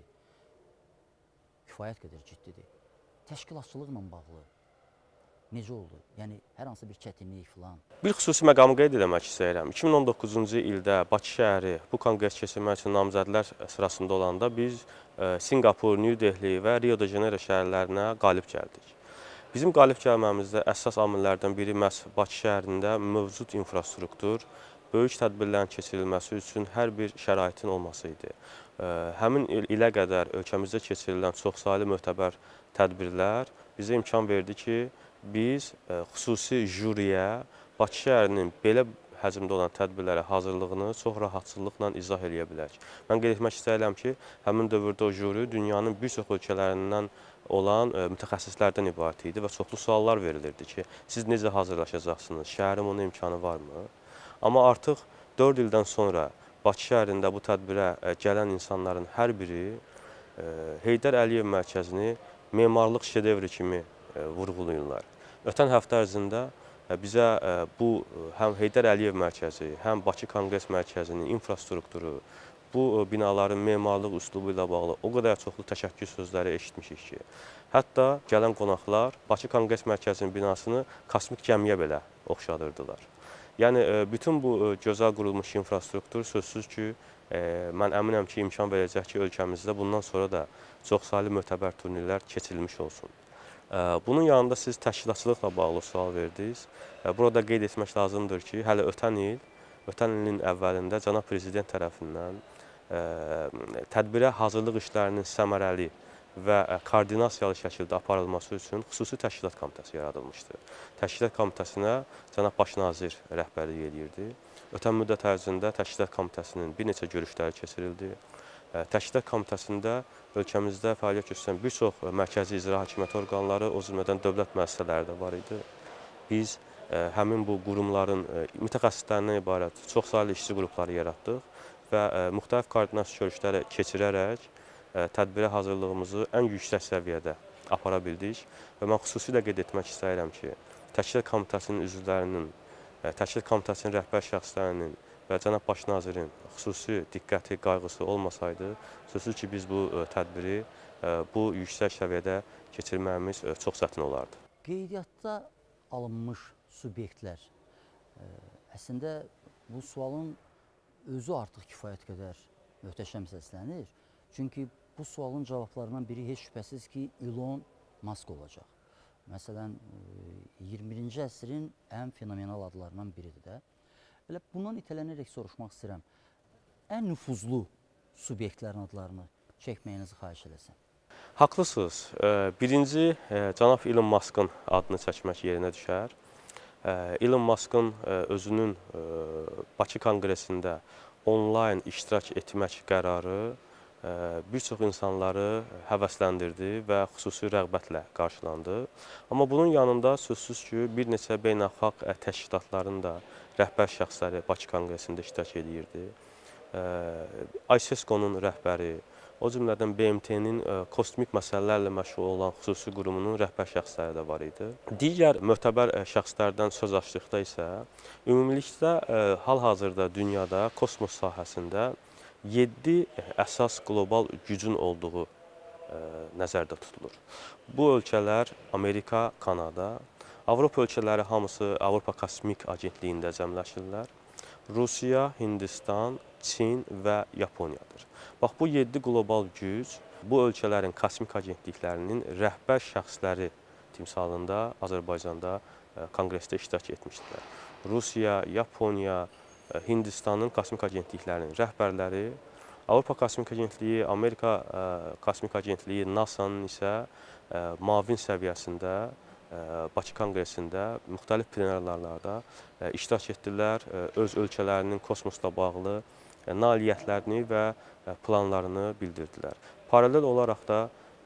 Kifayət qədər ciddidir. Təşkilatçılıqla bağlı necə oldu? Yəni, hər hansı bir çətinlik filan?
Bir xüsusi məqamı qeyd etmək istəyirəm. 2019-cu ildə Bakı şəhəri bu konqres keçirmək üçün namizədlər sırasında olanda biz Singapur, New Delhi və Rio de Janeiro şəhərlərinə qalib gəldik. Bizim qalib gəlməmizdə əsas amillərdən biri məhz Bakı şəhərində mövcud infrastruktur, böyük tədbirlərin keçirilməsi üçün hər bir şəraitin olması idi. Həmin ilə qədər ölkəmizdə keçirilən çoxsaylı möhtəbər tədbirlər bizə imkan verdi ki, biz xüsusi jüriyə Bakı şəhərinin belə həcmdə olan tədbirlərə hazırlığını çox rahatçılıqla izah eləyə bilək. Mən qeyd etmək istəyirəm ki, həmin dövrdə o jüri dünyanın bir çox ölkələrindən olan mütəxəssislərdən ibarət idi və çoxlu suallar verilirdi ki, siz necə hazırlaşacaqsınız, şəhərin ona imkanı varmı? Amma artıq 4 ildən sonra Bakı şəhərində bu tədbirə gələn insanların hər biri Heydər Əliyev mərkəzini memarlıq şedevri kimi vurğulayırlar. Ötən həftə ərzində bizə bu həm Heydər Əliyev mərkəzi, həm Bakı Konqres Mərkəzinin infrastrukturu, bu binaların memarlıq üslubu ilə bağlı o qədər çoxlu təşəkkür sözləri eşitmişik ki, hətta gələn qonaqlar Bakı Konqres Mərkəzinin binasını kosmik gəmiyə belə oxşadırdılar. Yəni, bütün bu gözəl qurulmuş infrastruktur sözsüz ki, mən əminəm ki, imkan verəcək ki, ölkəmizdə bundan sonra da çoxsaylı mötəbər turnirlər keçirilmiş olsun. Bunun yanında siz təşkilatçılıqla bağlı sual verdiniz. Burada qeyd etmək lazımdır ki, hələ ötən ilin əvvəlində Cənab Prezident tərəfindən tədbirə hazırlıq işlərinin səmərəli və koordinasiyalı şəkildə aparılması üçün xüsusi təşkilat komitəsi yaradılmışdır. Təşkilat komitəsinə Cənab Baş nazir rəhbərlik edirdi. Ötən müddət ərzində təşkilat komitəsinin bir neçə görüşləri keçirildi. Təşkilat komitəsində ölkəmizdə fəaliyyət göstərən bir çox mərkəzi icra hakimiyyəti orqanları, o cümlədən dövlət müəssisələri də var idi. Biz həmin bu qurumların mütəxəssislərindən ibarət çoxsaylı işçi qrupları yaratdıq və müxtəlif koordinasiya görüşləri keçirərək tədbirə hazırlığımızı ən yüksək səviyyədə apara bildik və mən xüsusilə qeyd etmək istəyirəm ki, təşkilat komitəsinin üzvlərinin, təşkilat komitəsinin rəhbər şəxslərinin və Cənab Baş nazirin xüsusi diqqəti, qayğısı olmasaydı, sözsüz ki, biz bu tədbiri bu yüksək səviyyədə keçirməyimiz çox çətin olardı.
Qeydiyyatda alınmış subyektlər, əslində bu sualın özü artıq kifayət qədər möhtəşəm səslənir. Çünki bu sualın cavablarından biri heç şübhəsiz ki, Elon Musk olacaq. Məsələn, 21-ci əsrin ən fenomenal adlarından biridir də. Elə bundan itələnərək soruşmaq istəyirəm, ən nüfuzlu subyektlərin adlarını çəkməyinizi xahiş edəsəm.
Haqlısınız. Birinci, Cənab Elon Musk'ın adını çəkmək yerinə düşər. Elon Musk'ın özünün Bakı Konqresində onlayn iştirak etmək qərarı bir çox insanları həvəsləndirdi və xüsusi rəğbətlə qarşılandı. Amma bunun yanında sözsüz ki, bir neçə beynəlxalq təşkilatların da rəhbər şəxsləri Bakı Konqresində iştirak edirdi. ISESCO-nun rəhbəri, o cümlədən BMT-nin kosmik məsələlərlə məşğul olan xüsusi qurumunun rəhbər şəxsləri də var idi. Digər mötəbər şəxslərdən söz açdıqda isə, ümumilikdə hal-hazırda dünyada kosmos sahəsində 7 əsas qlobal gücün olduğu nəzərdə tutulur. Bu ölkələr Amerika, Kanada, Avropa ölkələri hamısı Avropa Kosmik Agentliyində cəmləşirlər. Rusiya, Hindistan, Çin və Yaponiyadır. Bax, bu 7 qlobal güc bu ölkələrin kosmik agentliklərinin rəhbər şəxsləri timsalında Azərbaycanda konqresdə iştirak etmişdilər. Rusiya, Yaponiya, Hindistanın kosmik agentliklərinin rəhbərləri, Avropa Kosmik Agentliyi, Amerika Kosmik Agentliyi, NASA'nın isə mavin səviyyəsində Bakı Konqresində müxtəlif plenarlarda iştirak etdilər, öz ölkələrinin kosmosla bağlı nailiyyətlərini və planlarını bildirdilər. Paralel olaraq da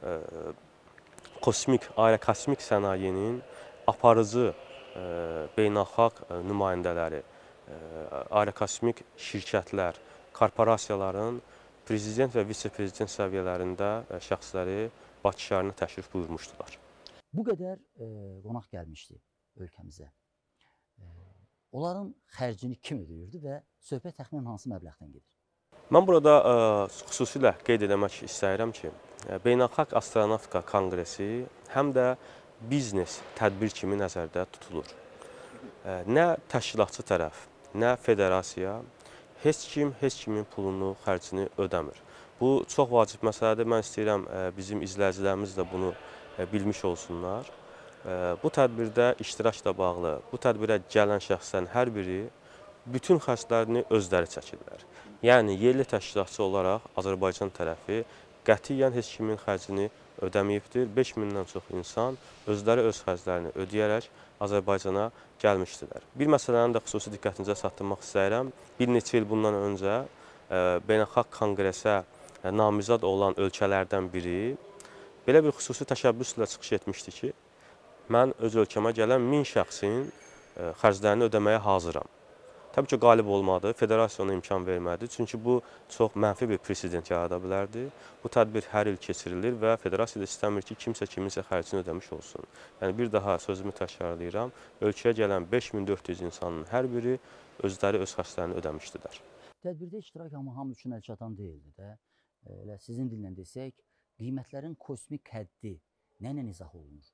aerokosmik sənayenin aparıcı beynəlxalq nümayəndələri, aerokosmik şirkətlər, korporasiyaların prezident və vitse-prezident səviyyələrində şəxsləri Bakı şəhərinə təşrif buyurmuşdular.
Bu qədər qonaq gəlmişdi ölkəmizə. Onların xərcini kim ödəyirdi və söhbət təxminən hansı məbləğdən gedir?
Mən burada xüsusilə qeyd etmək istəyirəm ki, Beynəlxalq Astronavtika Konqresi həm də biznes tədbir kimi nəzərdə tutulur. Nə təşkilatçı tərəf, nə federasiya heç kimin pulunu, xərcini ödəmir. Bu çox vacib məsələdir. Mən istəyirəm bizim izləyicilərimiz də bunu bilmiş olsunlar. Bu tədbirdə iştirakla bağlı, bu tədbirə gələn şəxslərin hər biri bütün xərclərini özləri çəkirlər. Yəni, yerli təşkilatçı olaraq Azərbaycan tərəfi qətiyyən heç kimin xərcini ödəməyibdir. 5000-dən çox insan özləri öz xərclərini ödəyərək Azərbaycana gəlmişdilər. Bir məsələni də xüsusi diqqətinizə çatdırmaq istəyirəm. Bir neçə il bundan öncə Beynəlxalq Konqresə namizad olan ölkələrdən biri belə bir xüsusi təşəbbüslə çıxış etmişdi ki, mən öz ölkəmə gələn 1000 şəxsin xərclərini ödəməyə hazıram. Təbii ki, qalib olmadı, federasiyona imkan vermədi. Çünki bu çox mənfi bir president yarada bilərdi. Bu tədbir hər il keçirilir və federasiya da istəmir ki, kimsə kiminsə xərcini ödəmiş olsun. Yəni, bir daha sözümü təkrarlayıram, ölkəyə gələn 5400 insanın hər biri özləri öz xərclərini ödəmişdilər.
Tədbirdə iştirak hamı üçün əl çatan deyildi də. Elə sizin dillə desək, qiymətlərin kosmik həddi nə ilə izah olunur?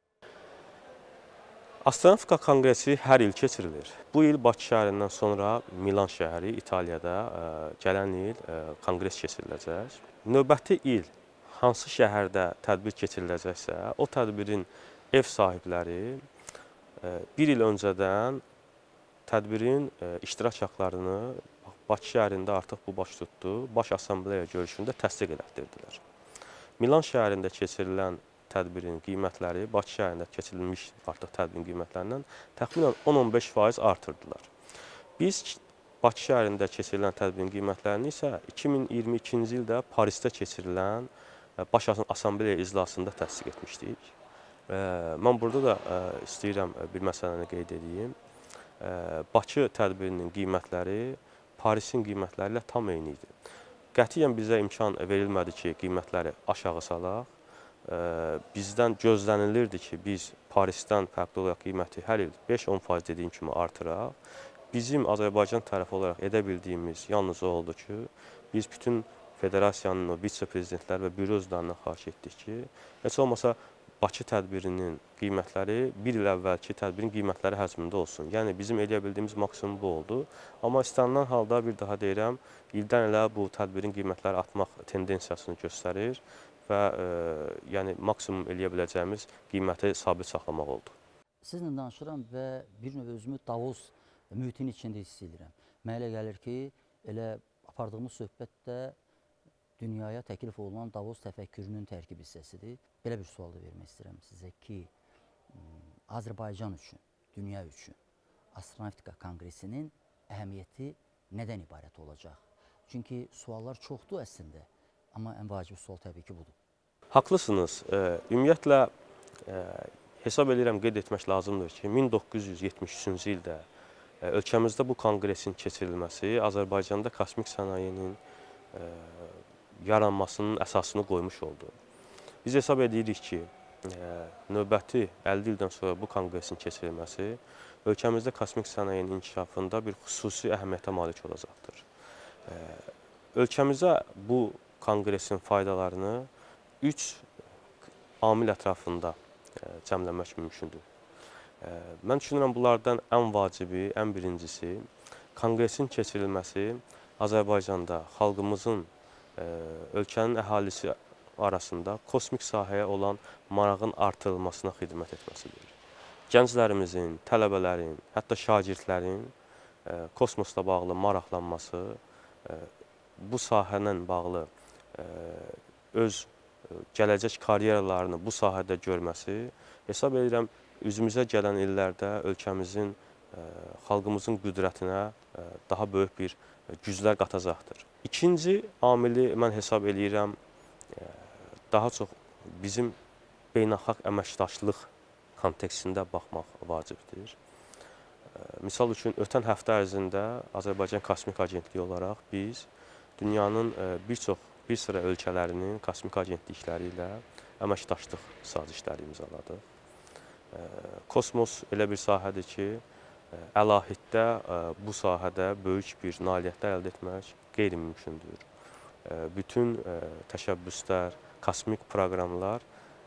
Astronavtika konqresi hər il keçirilir. Bu il Bakı şəhərindən sonra Milan şəhəri İtaliyada gələn il konqres keçiriləcək. Növbəti il hansı şəhərdə tədbir keçiriləcəksə, o tədbirin ev sahibləri bir il öncədən tədbirin iştirak haqlarını Bakı şəhərində artıq bu baş tutdu, Baş Assambleya görüşündə təsdiq elətdirdilər. Milan şəhərində keçirilən tədbirin qiymətləri Bakı şəhərində keçirilmiş artıq tədbirin qiymətlərindən təxminən 10-15% artırdılar. Biz Bakı şəhərində keçirilən tədbirin qiymətlərini isə 2022-ci ildə Parisdə keçirilən Baş Assambleya iclasında təsdiq etmişdik. Mən burada da istəyirəm bir məsələni qeyd edeyim. Bakı tədbirinin qiymətləri Parisin qiymətləri ilə tam eyni idi. Qətiyyən bizə imkan verilmədi ki, qiymətləri aşağı salaq. Bizdən gözlənilirdi ki, biz Parisdən fərqli olaraq qiyməti hər il 5-10% dediyim kimi artıraq. Bizim Azərbaycan tərəfi olaraq edə bildiyimiz yalnız o oldu ki, biz bütün federasiyanın o vitse-prezidentləri və büro üzvlərindən xahiş etdik ki, heç olmasa Bakı tədbirinin qiymətləri bir il əvvəlki tədbirin qiymətləri həcmində olsun. Yəni, bizim eləyə bildiyimiz maksimum bu oldu. Amma istənilən halda bir daha deyirəm, ildən ilə bu tədbirin qiymətləri artmaq tendensiyasını göstərir və yəni, maksimum eləyə biləcəyimiz qiyməti sabit saxlamaq oldu.
Sizinlə danışıram və bir növ özümü Davos mühitinin içində hiss edirəm. Mənə elə gəlir ki, elə apardığımız söhbət də dünyaya təklif olunan Davos təfəkkürünün tərkib hissəsidir. Belə bir sual da vermək istəyirəm sizə ki, Azərbaycan üçün, dünya üçün Astronavtika Konqresinin əhəmiyyəti nədən ibarət olacaq? Çünki suallar çoxdur əslində, amma ən vacib sual təbii ki, budur.
Haqlısınız. Ümumiyyətlə, hesab edirəm, qeyd etmək lazımdır ki, 1973-cü ildə ölkəmizdə bu konqresin keçirilməsi Azərbaycanda kosmik sənayenin yaranmasının əsasını qoymuş oldu. Biz hesab edirik ki, növbəti 50 ildən sonra bu konqresin keçirilməsi ölkəmizdə kosmik sənayenin inkişafında bir xüsusi əhəmiyyətə malik olacaqdır. Ölkəmizə bu konqresin faydalarını 3 amil ətrafında cəmləmək mümkündür. Mən düşünürəm, bunlardan ən vacibi, ən birincisi, konqresin keçirilməsi Azərbaycanda xalqımızın, ölkənin əhalisi arasında kosmik sahəyə olan marağın artırılmasına xidmət etməsidir. Gənclərimizin, tələbələrin, hətta şagirdlərin kosmosla bağlı maraqlanması, bu sahələ bağlı öz gələcək karyeralarını bu sahədə görməsi, hesab edirəm, üzümüzə gələn illərdə ölkəmizin, xalqımızın qüdrətinə daha böyük bir güclər qatacaqdır. İkinci amili mən hesab edirəm, daha çox bizim beynəlxalq əməkdaşlıq kontekstində baxmaq vacibdir. Misal üçün, ötən həftə ərzində Azərbaycan Kosmik Agentliyi olaraq biz dünyanın bir sıra ölkələrinin kosmik agentlikləri ilə əməkdaşlıq sazişləri imzaladıq. Kosmos elə bir sahədir ki, əlahiddə bu sahədə böyük bir nailiyyətlər əldə etmək qeyri-mümkündür. Bütün təşəbbüslər, kosmik proqramlar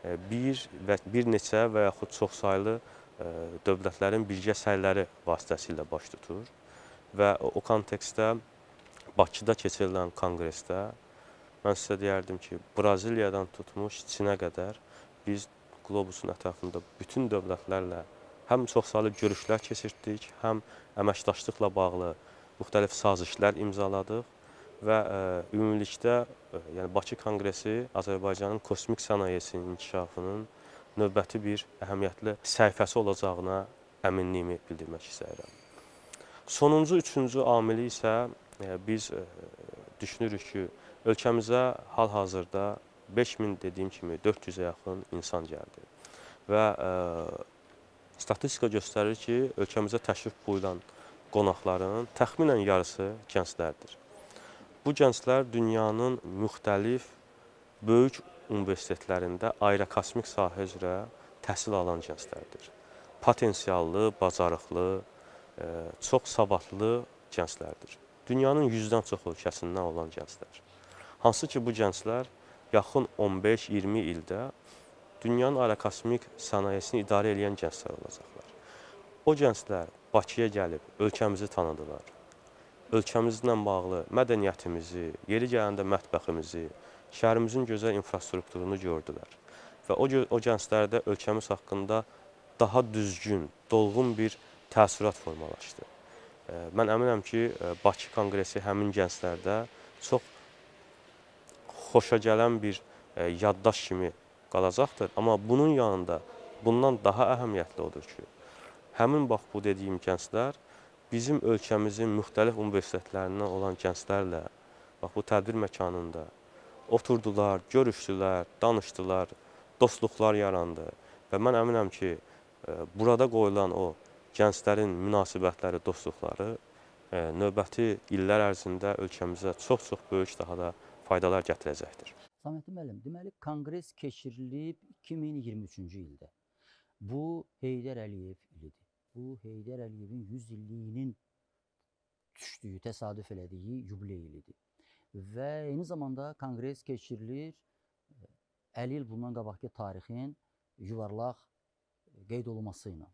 bir neçə və yaxud çoxsaylı dövlətlərin birgə səyləri vasitəsilə baş tutur və o kontekstdə Bakıda keçirilən konqresdə mən sizə deyərdim ki, Braziliyadan tutmuş Çinə qədər biz qlobusun ətrafında bütün dövlətlərlə həm çoxsaylı görüşlər keçirdik, həm əməkdaşlıqla bağlı müxtəlif sazişlər imzaladıq və ümumilikdə yəni Bakı konqresi Azərbaycanın kosmik sənayesinin inkişafının növbəti bir əhəmiyyətli səhifəsi olacağına əminliyimi bildirmək istəyirəm. Sonuncu, üçüncü amili isə biz düşünürük ki, ölkəmizə hal-hazırda 5000 dediyim kimi 400-ə yaxın insan gəldi və statistika göstərir ki, ölkəmizə təşrif buyuran qonaqların təxminən yarısı gənclərdir. Bu gənclər dünyanın müxtəlif böyük universitetlərində aerokosmik sahə üzrə təhsil alan gənclərdir. Potensiallı, bacarıqlı, çox savadlı gənclərdir. Dünyanın 100-dən çox ölkəsindən olan gənclər. Hansı ki, bu gənclər yaxın 15-20 ildə dünyanın aerokosmik sənayesini idarə edən gənclər olacaqlar. O gənclər Bakıya gəlib ölkəmizi tanıdılar. Ölkəmizlə bağlı mədəniyyətimizi, yeri gələndə mətbəximizi, şəhərimizin gözəl infrastrukturunu gördülər. Və o gənclərdə ölkəmiz haqqında daha düzgün, dolğun bir təəssürat formalaşdı. Mən əminəm ki, Bakı Konqresi həmin gənclərdə çox xoşa gələn bir yaddaş kimi qalacaqdır. Amma bunun yanında bundan daha əhəmiyyətli odur ki, həmin bax bu dediyim gənclər bizim ölkəmizin müxtəlif universitetlərindən olan gənclərlə bax bu tədbir məkanında oturdular, görüşdülər, danışdılar, dostluqlar yarandı. Və mən əminəm ki, burada qoyulan o gənclərin münasibətləri, dostluqları növbəti illər ərzində ölkəmizə çox-çox böyük daha da faydalar gətirəcəkdir.
Saməddin müəllim, deməli konqres keçirilib 2023-cü ildə. Bu Heydər Əliyev ilidir. Bu Heydər Əliyevin 100 illiyinin düşdüyü, təsadüf elədiyi yubiley ilidir. Və eyni zamanda konqres keçirilir 50 il bundan qabaqki tarixin yuvarlaq qeyd olunması ilə.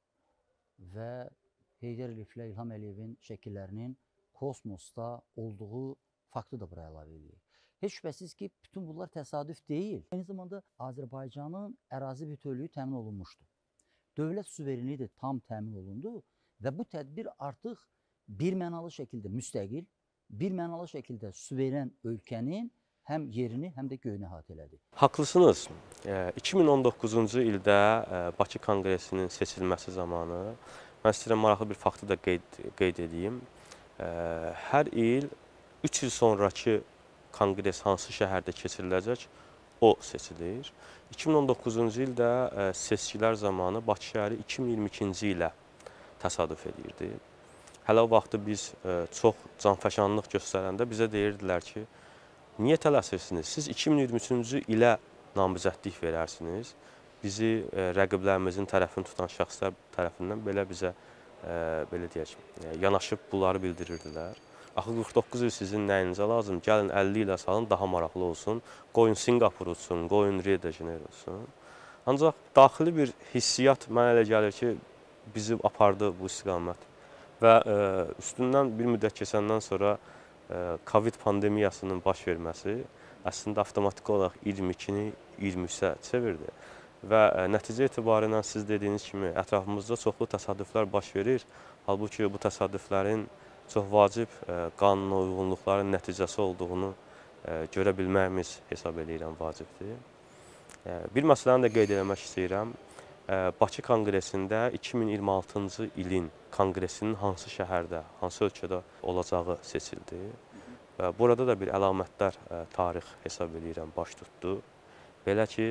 Və Heydər Əliyevlə İlham Əliyevin şəkillərinin kosmosda olduğu faktı da buraya əlavə edilir. Heç şübhəsiz ki, bütün bunlar təsadüf deyil. Eyni zamanda Azərbaycanın ərazi bütövlüyü təmin olunmuşdu. Dövlət suverenliyi də tam təmin olundu və bu tədbir artıq bir mənalı şəkildə müstəqil, bir mənalı şəkildə suveren ölkənin həm yerini, həm də göyünü əhatə elədi.
Haqlısınız. 2019-cu ildə Bakı Konqresinin seçilməsi zamanı mən istəyirəm maraqlı bir faktı da qeyd edeyim. Hər il 3 il sonraki konqres hansı şəhərdə keçiriləcək, o seçilir. 2019-cu ildə seçkilər zamanı Bakı şəhəri 2022-ci ilə təsadüf edirdi. Hələ o vaxtı biz çox canfəşanlıq göstərəndə bizə deyirdilər ki, niyə tələsirsiniz? Siz 2023-cü ilə namizədlik verərsiniz. Bizi rəqiblərimizin tərəfini tutan şəxslər tərəfindən belə bizə belə deyək, yanaşıb bunları bildirirdilər. Axı 49 il sizin nəyinizə lazım? Gəlin 50 ilə salın, daha maraqlı olsun. Qoyun Singapur olsun, qoyun Rio de Janeiro olsun. Ancaq daxili bir hissiyat mənə elə gəlir ki, bizi apardı bu istiqamət. Və üstündən bir müddət keçəndən sonra Covid pandemiyasının baş verməsi əslində avtomatik olaraq 22-ni 23-ə çevirdi. Və nəticə etibarıyla siz dediyiniz kimi ətrafımızda çoxlu təsadüflər baş verir. Halbuki bu təsadüflərin çox vacib qanuna uyğunluqların nəticəsi olduğunu görə bilməyimiz hesab edirəm vacibdir. Bir məsələni də qeyd etmək istəyirəm. Bakı Konqresində 2026-cı ilin konqresinin hansı şəhərdə, hansı ölkədə olacağı seçildi. Burada da bir əlamətdar tarix hesab edirəm baş tutdu. Belə ki,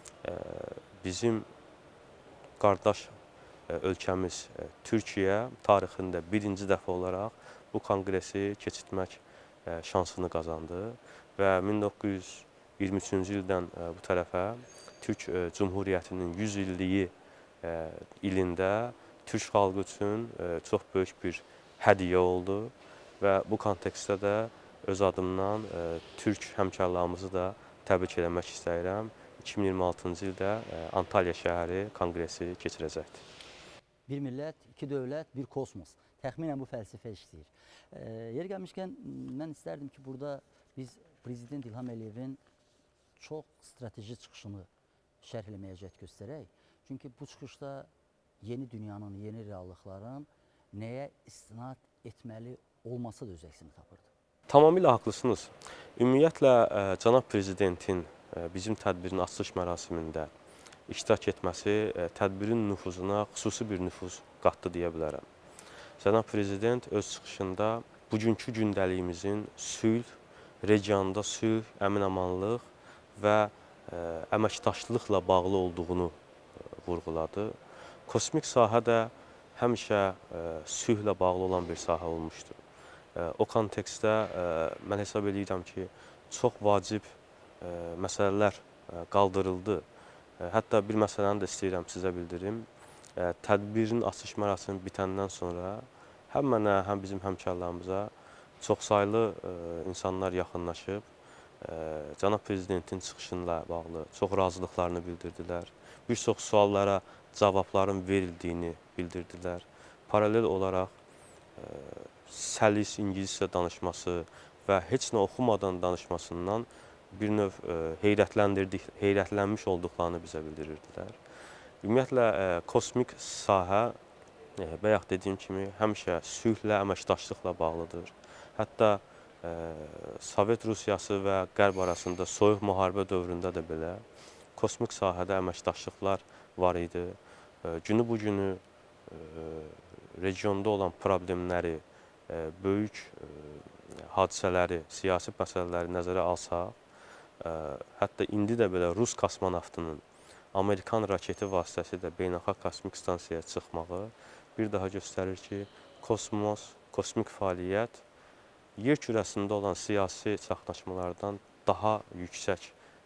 bizim qardaş ölkəmiz Türkiyə tarixində birinci dəfə olaraq bu konqresi keçirtmək şansını qazandı və 1923-cü ildən bu tərəfə Türk Cumhuriyyətinin 100 illiyi ilində Türk xalqı üçün çox böyük bir hədiyyə oldu və bu kontekstdə də öz adımdan Türk həmkarlarımızı da təbrik eləmək istəyirəm. 2026-cı ildə Antalya şəhəri konqresi keçirəcəkdir.
Bir millət, iki dövlət, bir kosmos. Təxminən bu fəlsəfə işləyir. Yeri gəlmişkən, mən istərdim ki, burada biz Prezident İlham Əliyevin çox strateji çıxışını şərh eləməyə cəhd göstərək. Çünki bu çıxışda yeni dünyanın, yeni reallıqların nəyə istinad etməli olması da öz əksini tapırdı.
Tamamilə haqlısınız. Ümumiyyətlə, Cənab Prezidentin bizim tədbirin açılış mərasimində iştirak etməsi tədbirin nüfuzuna xüsusi bir nüfuz qatdı deyə bilərəm. Cənab Prezident öz çıxışında bugünkü gündəliyimizin sülh, regionda sülh, əmin-amanlıq və əməkdaşlıqla bağlı olduğunu vurğuladı. Kosmik sahə də həmişə sülhlə bağlı olan bir sahə olmuşdur. O kontekstdə mən hesab edirəm ki, çox vacib məsələlər qaldırıldı. Hətta bir məsələni də istəyirəm sizə bildirim. Tədbirin açılış mərasimi bitəndən sonra həm mənə, həm bizim həmkarlarımıza çoxsaylı insanlar yaxınlaşıb, Cənab Prezidentin çıxışıyla bağlı çox razılıqlarını bildirdilər. Bir çox suallara cavabların verildiğini bildirdilər. Paralel olaraq səlis ingiliscə danışması və heç nə oxumadan danışmasından bir növ heyrətlənmiş olduqlarını bizə bildirirdilər. Ümumiyyətlə, kosmik sahə, bayaq dediyim kimi, həmişə sülhlə, əməkdaşlıqla bağlıdır. Hətta Sovet Rusiyası və Qərb arasında soyuq müharibə dövründə də belə kosmik sahədə əməkdaşlıqlar var idi. Günü bu günü regionda olan problemləri, böyük hadisələri, siyasi məsələləri nəzərə alsaq, hətta indi də belə Rus kosmonavtının Amerikan raketi vasitəsilə beynəlxalq kosmik stansiyaya çıxmağı bir daha göstərir ki, kosmik fəaliyyət yer kürəsində olan siyasi çaxnaşmalardan daha yüksək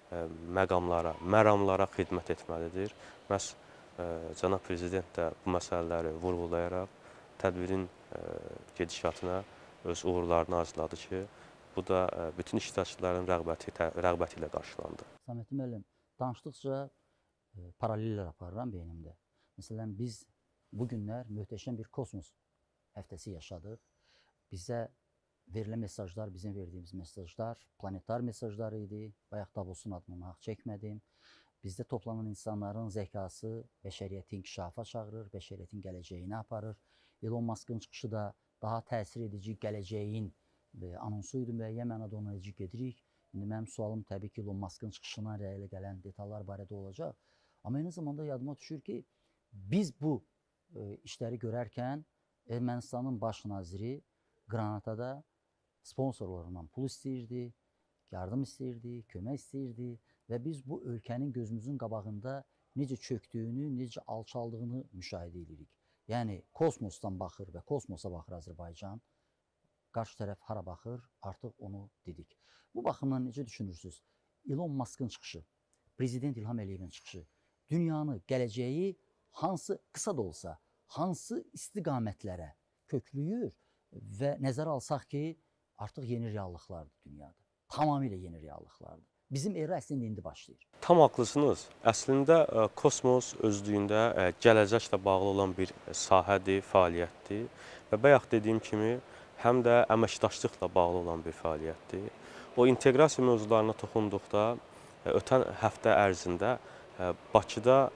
məramlara xidmət etməlidir. Məhz Cənab Prezident də bu məsələləri vurğulayaraq tədbirin gedişatına öz uğurlarını arzuladı ki, bu da bütün iştirakçıların rəğbəti ilə qarşılandı.
Saməddin müəllim, danışdıqca paralellər aparıram beynimdə. Məsələn, biz bu günlər möhtəşəm bir kosmos həftəsi yaşadıq. Bizə verilən mesajlar, bizim verdiyimiz mesajlar planetar mesajlar idi. Bayaq Davosun adını çəkmədim. Bizdə toplanan insanların zəkası bəşəriyyəti inkişafa çağırır, bəşəriyyətin gələcəyini aparır. Elon Musk'ın çıxışı da daha təsir edici gələcəyin anonsu idi. Müəyyən mənada ona necə gedirik. İndi mənim sualım təbii ki, Elon Musk'ın çıxışına rəylə gələn detallar barədə olacaq. Amma eyni zamanda yadıma düşür ki, biz bu işləri görərkən Ermənistanın baş naziri Qranatada sponsorlarından pul istəyirdi, yardım istəyirdi, kömək istəyirdi və biz bu ölkənin gözümüzün qabağında necə çöktüyünü, necə alçaldığını müşahidə edirik. Yəni, kosmosdan baxır və kosmosa baxır Azərbaycan, qarşı tərəf hara baxır, artıq onu dedik. Bu baxımdan necə düşünürsünüz? Elon Musk'ın çıxışı, Prezident İlham Əliyevin çıxışı, dünyanı, gələcəyi hansı, qısa da olsa, hansı istiqamətlərə köklüyür və nəzərə alsaq ki, artıq yeni reallıqlardır dünyada. Tamamilə yeni reallıqlardır. Bizim era əslində indi başlayır.
Tam haqlısınız. Əslində kosmos özlüyündə gələcəklə bağlı olan bir sahədir, fəaliyyətdir və bayaq dediyim kimi həm də əməkdaşlıqla bağlı olan bir fəaliyyətdir. O inteqrasiya mövzularına toxunduqda ötən həftə ərzində Bakıda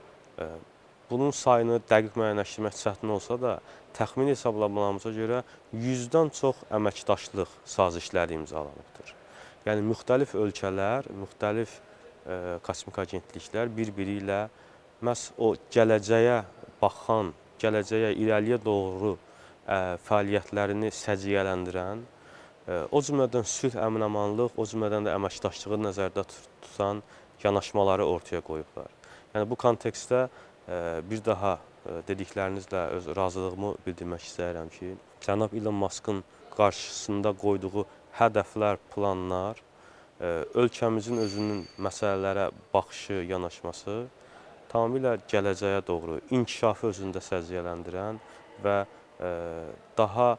bunun sayını dəqiq müəyyənləşdirmək çətin olsa da, təxmini hesablamalarımıza görə 100-dən çox əməkdaşlıq sazişləri imzalanıbdır. Yəni, müxtəlif ölkələr, müxtəlif kosmik agentliklər bir-biri ilə məhz o gələcəyə baxan, gələcəyə, irəliyə doğru fəaliyyətlərini səciyyələndirən, o cümlədən sülh, əmin-amanlıq, o cümlədən də əməkdaşlığı nəzərdə tutan yanaşmaları ortaya qoyublar. Yəni, bu kontekstdə bir daha dediklərinizlə öz razılığımı bildirmək istəyirəm ki, cənab Elon Musk'ın qarşısında qoyduğu hədəflər, planlar, ölkəmizin özünün məsələlərə baxışı, yanaşması tamamilə gələcəyə doğru inkişafı özündə səciyyələndirən və daha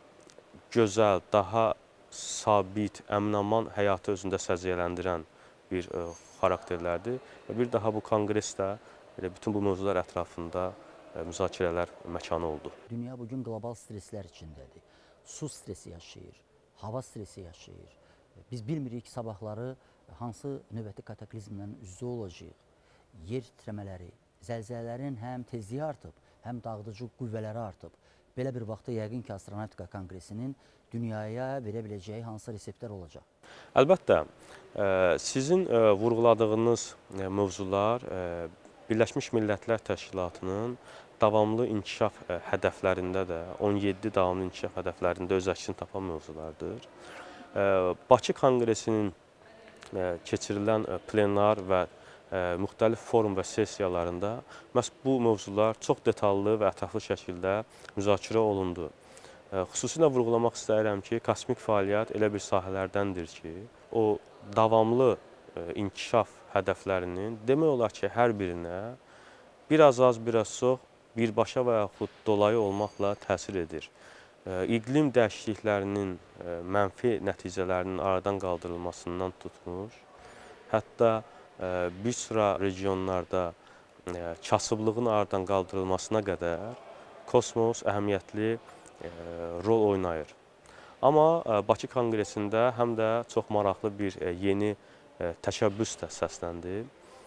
gözəl, daha sabit, əmin-aman həyatı özündə səciyyələndirən bir xarakterlərdir. Və bir daha bu konqresdə bütün bu mövzular ətrafında müzakirələr məkanı oldu.
Dünya bugün qlobal streslər içindədir. Su stresi yaşayır, hava stresi yaşayır. Biz bilmirik sabahları hansı növbəti kataklizmlə üzrə olacaq. Yer titrəmələri, zəlzələlərin həm tezliyi artıb, həm dağıdıcı qüvvələri artıb. Belə bir vaxtda yəqin ki, Astronavtika Konqresinin dünyaya verə biləcəyi hansı reseptlər olacaq?
Əlbəttə, sizin vurğuladığınız mövzular Birləşmiş Millətlər Təşkilatının davamlı inkişaf hədəflərində də, 17 davamlı inkişaf hədəflərində öz əksini tapan mövzulardır. Bakı Konqresinin keçirilən plenar və müxtəlif forum və sessiyalarında məhz bu mövzular çox detallı və ətraflı şəkildə müzakirə olundu. Xüsusilə vurğulamaq istəyirəm ki, kosmik fəaliyyət elə bir sahələrdəndir ki, o davamlı inkişaf hədəflərinin demək olar ki, hər birinə biraz az, biraz çox, birbaşa və yaxud dolayı olmaqla təsir edir. İqlim dəyişikliklərinin mənfi nəticələrinin aradan qaldırılmasından tutmuş, hətta bir sıra regionlarda kasıblığın aradan qaldırılmasına qədər kosmos əhəmiyyətli rol oynayır. Amma Bakı Konqresində həm də çox maraqlı bir yeni təşəbbüs də səsləndi.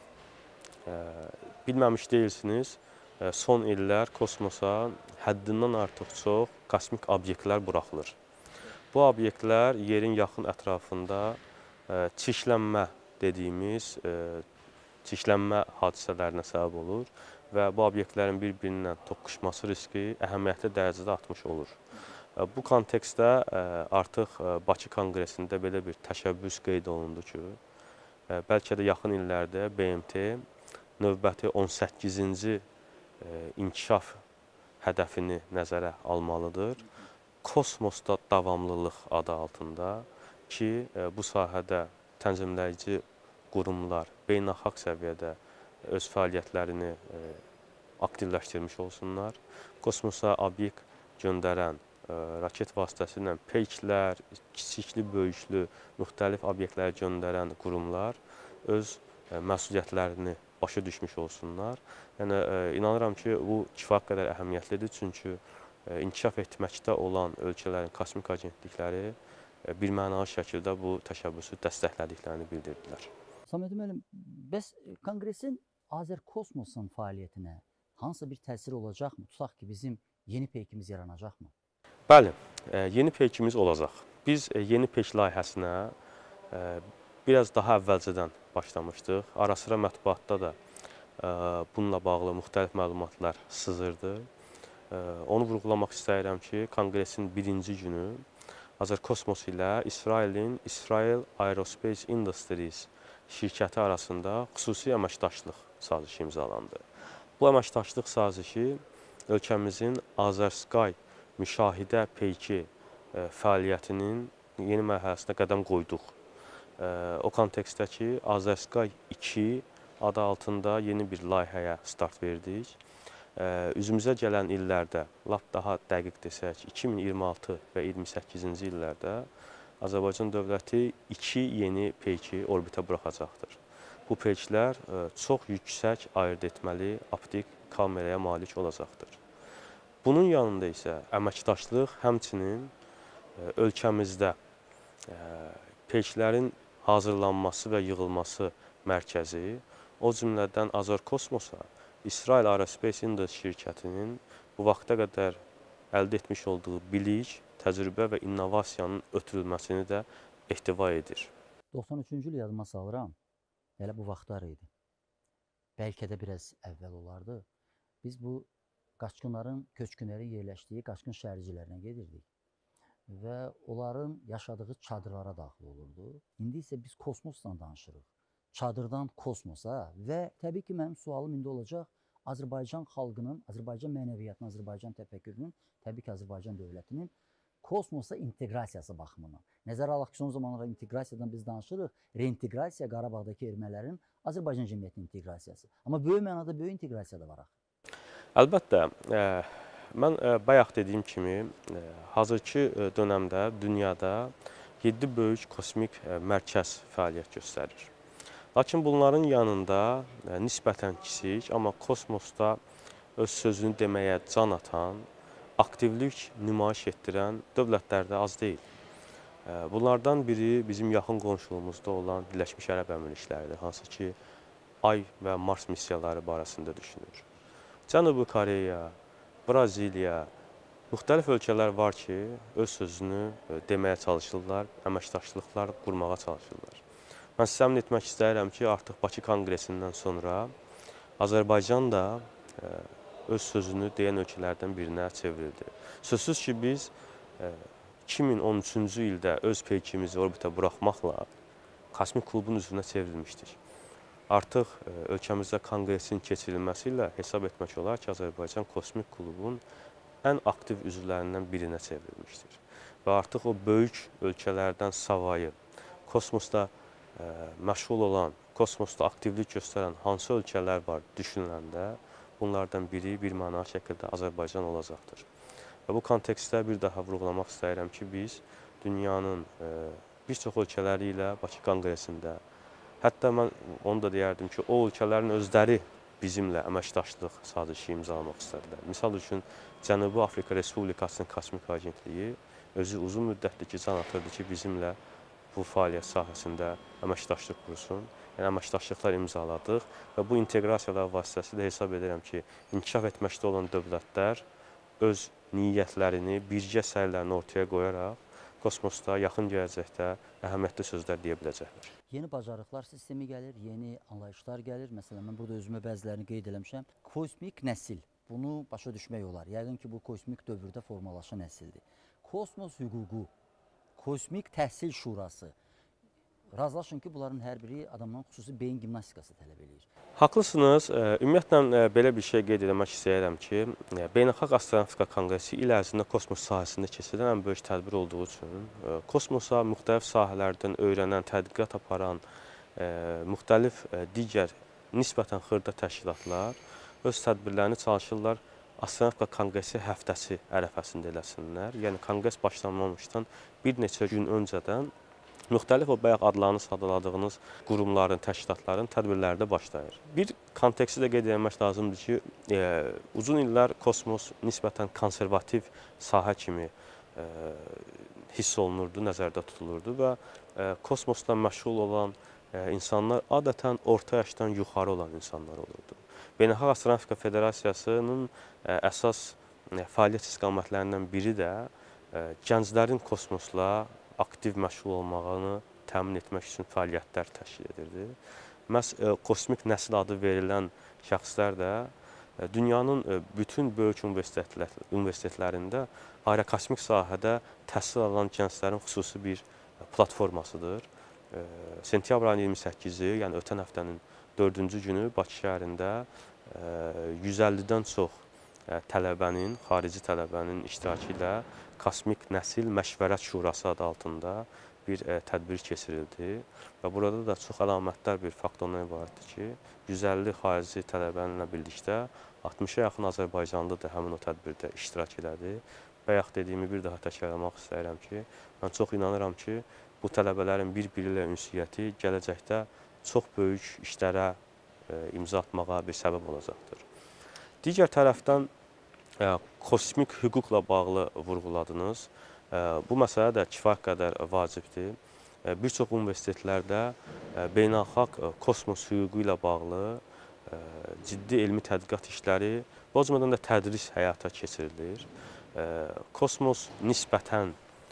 Bilməmiş deyilsiniz, son illər kosmosa həddindən artıq çox kosmik obyektlər buraxılır. Bu obyektlər yerin yaxın ətrafında çirklənmə dediyimiz çirklənmə hadisələrinə səbəb olur və bu obyektlərin bir-birindən toqquşması riski əhəmiyyətli dərəcədə artmış olur. Bu kontekstdə artıq Bakı Konqresində belə bir təşəbbüs qeyd olundu ki, bəlkə də yaxın illərdə BMT növbəti 18-ci inkişaf hədəfini nəzərə almalıdır. Kosmosda davamlılıq adı altında ki, bu sahədə tənzimləyici qurumlar beynəlxalq səviyyədə öz fəaliyyətlərini aktivləşdirmiş olsunlar. Kosmosa obyekt göndərən raket vasitəsilə peyklər, kiçikli, böyüklü, müxtəlif obyektləri göndərən qurumlar öz məsuliyyətlərini başa düşmüş olsunlar. Yəni, inanıram ki, bu kifayət qədər əhəmiyyətlidir, çünki inkişaf etməkdə olan ölkələrin kosmik agentlikləri birmənalı şəkildə bu təşəbbüsü dəstəklədiklərini bildirdilər.
Samet müəllim, bəs Konqresin Azərkosmosun fəaliyyətinə hansısa bir təsir olacaqmı? Tutaq ki, bizim yeni peykimiz yaranacaqmı?
Bəli, yeni peykimiz olacaq. Biz yeni peyk layihəsinə biraz daha əvvəlcədən başlamışdıq. Ara-sıra mətbuatda da bununla bağlı müxtəlif məlumatlar sızırdı. Onu vurğulamaq istəyirəm ki, Konqresin birinci günü Azərkosmos ilə İsrailin Israel Aerospace Industries şirkəti arasında xüsusi əməkdaşlıq sazişi imzalandı. Bu əməkdaşlıq sazişi ölkəmizin Azersky müşahidə peyki fəaliyyətinin yeni mərhələsinə qədəm qoyduq. O kontekstdə ki, Azersky 2 adı altında yeni bir layihəyə start verdik. Üzümüzə gələn illərdə, lap daha dəqiq desək, 2026 və 2028-ci illərdə Azərbaycan dövləti 2 yeni peyki orbitə buraxacaqdır. Bu peyklər çox yüksək ayırd etməli optik kameraya malik olacaqdır. Bunun yanında isə əməkdaşlıq həmçinin ölkəmizdə peyklərin hazırlanması və yığılması mərkəzi, o cümlədən Azərkosmosa İsrail Aerospace Industries şirkətinin bu vaxta qədər əldə etmiş olduğu bilik, təcrübə və innovasiyanın ötürülməsini də ehtiva edir.
93-cü il yadıma salıram, elə bu vaxtlar idi. Bəlkə də biraz əvvəl olardı. Biz bu qaçqınların, köçkünlərin yerləşdiyi qaçqın şəhərcilərinə gedirdik və onların yaşadığı çadırlara daxil olurdu. İndi isə biz kosmosla danışırıq. Çadırdan kosmosa və təbii ki, mənim sualım indi olacaq Azərbaycan xalqının, Azərbaycan mənəviyyatının, Azərbaycan təfəkkürünün, təbii ki, Azərbaycan dövlətinin kosmosa inteqrasiyası baxımından. Nəzərə alaq ki, son zamanlarda inteqrasiyadan biz danışırıq, reinteqrasiya Qarabağdakı ermənilərin Azərbaycan cəmiyyətinin inteqrasiyası. Amma böyük mənada böyük inteqrasiya da var axı.
Əlbəttə, mən bayaq dediyim kimi, hazırki dönəmdə dünyada 7 böyük kosmik mərkəz fəaliyyət göstərir. Lakin bunların yanında nisbətən kiçik, amma kosmosda öz sözünü deməyə can atan, aktivlik nümayiş etdirən dövlətlər də az deyil. Bunlardan biri bizim yaxın qonşuluğumuzda olan Birləşmiş Ərəb Əmirlikləridir, hansı ki, Ay və Mars missiyaları barəsində düşünür. Cənubi Koreya, Braziliya, müxtəlif ölkələr var ki, öz sözünü deməyə çalışırlar, əməkdaşlıqlar qurmağa çalışırlar. Mən sizə əmin etmək istəyirəm ki, artıq Bakı Konqresindən sonra Azərbaycan da öz sözünü deyən ölkələrdən birinə çevrildi. Sözsüz ki, biz 2013-cü ildə öz peykimizi orbitə buraxmaqla kosmik klubun üzvünə çevrilmişdik. artıq ölkəmizdə konqresin keçirilməsi ilə hesab etmək olar ki, Azərbaycan Kosmik Klubun ən aktiv üzvlərindən birinə çevrilmişdir. Və artıq o böyük ölkələrdən savayı kosmosda məşğul olan, kosmosda aktivlik göstərən hansı ölkələr var düşünüləndə, bunlardan biri bir mənalı şəkildə Azərbaycan olacaqdır. Və bu kontekstdə bir daha vurğulamaq istəyirəm ki, biz dünyanın bir çox ölkələri ilə Bakı Konqresində, hətta mən onu da deyərdim ki, o ölkələrin özləri bizimlə əməkdaşlıq sazişi imzalamaq istədilər. Misal üçün, Cənubi Afrika Respublikasının Kosmik Agentliyi özü uzun müddətli ki, can atırdı ki, bizimlə bu fəaliyyət sahəsində əməkdaşlıq qursun. Yəni, əməkdaşlıqlar imzaladıq və bu inteqrasiyalar vasitəsilə hesab edirəm ki, inkişaf etməkdə olan dövlətlər öz niyyətlərini, birgə səylərini ortaya qoyaraq kosmosda yaxın gələcəkdə əhəmiyyətli sözlər deyə biləcəklər.
Yeni bacarıqlar sistemi gəlir, yeni anlayışlar gəlir. Məsələn, mən burada özümə bəzilərini qeyd eləmişəm. Kosmik nəsil, bunu başa düşmək olar. Yəqin ki, bu kosmik dövrdə formalaşan nəsildir. Kosmos hüququ, kosmik təhsil şurası. Razılaşın ki, bunların hər biri adamdan xüsusi beyin gimnastikası tələb edir.
Haqlısınız. Ümumiyyətlə, belə bir şey qeyd etmək istəyirəm ki, Beynəlxalq Astronavtika Konqresi il ərzində kosmos sahəsində keçirilən ən böyük tədbir olduğu üçün, kosmosa müxtəlif sahələrdən öyrənən, tədqiqat aparan, müxtəlif digər nisbətən xırda təşkilatlar öz tədbirlərini çalışırlar Astronavtika Konqresi həftəsi ərəfəsində eləsinlər. Yəni, konqres başlanmamışdan bir neçə gün öncədən müxtəlif o bayaq adlarını sadaladığınız qurumların, təşkilatların tədbirləri də başlayır. Bir konteksti də qeyd etmək lazımdır ki, uzun illər kosmos nisbətən konservativ sahə kimi hiss olunurdu, nəzərdə tutulurdu və kosmosla məşğul olan insanlar adətən orta yaşdan yuxarı olan insanlar olurdu. Beynəlxalq Astronavtika Federasiyasının əsas fəaliyyət istiqamətlərindən biri də gənclərin kosmosla aktiv məşğul olmağını təmin etmək üçün fəaliyyətlər təşkil edirdi. Məhz kosmik nəsil adı verilən şəxslər də dünyanın bütün böyük universitetlərində aerokosmik sahədə təhsil alan gənclərin xüsusi bir platformasıdır. Sentyabr ayının 28-i, yəni ötən həftənin 4-cü günü Bakı şəhərində 150-dən çox tələbənin, xarici tələbənin iştirakı ilə Kosmik Nəsil Məşvərət Şurası adı altında bir tədbir keçirildi və burada da çox əlamətdar bir fakt ondan ibarətdir ki, 150 xarici tələbənlə birlikdə 60-a yaxın Azərbaycanlı da həmin o tədbirdə iştirak elədi. Bayaq dediyimi bir daha təkrarlamaq istəyirəm ki, mən çox inanıram ki, bu tələbələrin bir-biri ilə ünsiyyəti gələcəkdə çox böyük işlərə imza atmağa bir səbəb olacaqdır. Digər tərəfdən, kosmik hüquqla bağlı vurğuladınız. Bu məsələ də kifayət qədər vacibdir. Bir çox universitetlərdə beynəlxalq kosmos hüququ ilə bağlı ciddi elmi tədqiqat işləri, o cümlədən də tədris həyata keçirilir. Kosmos nisbətən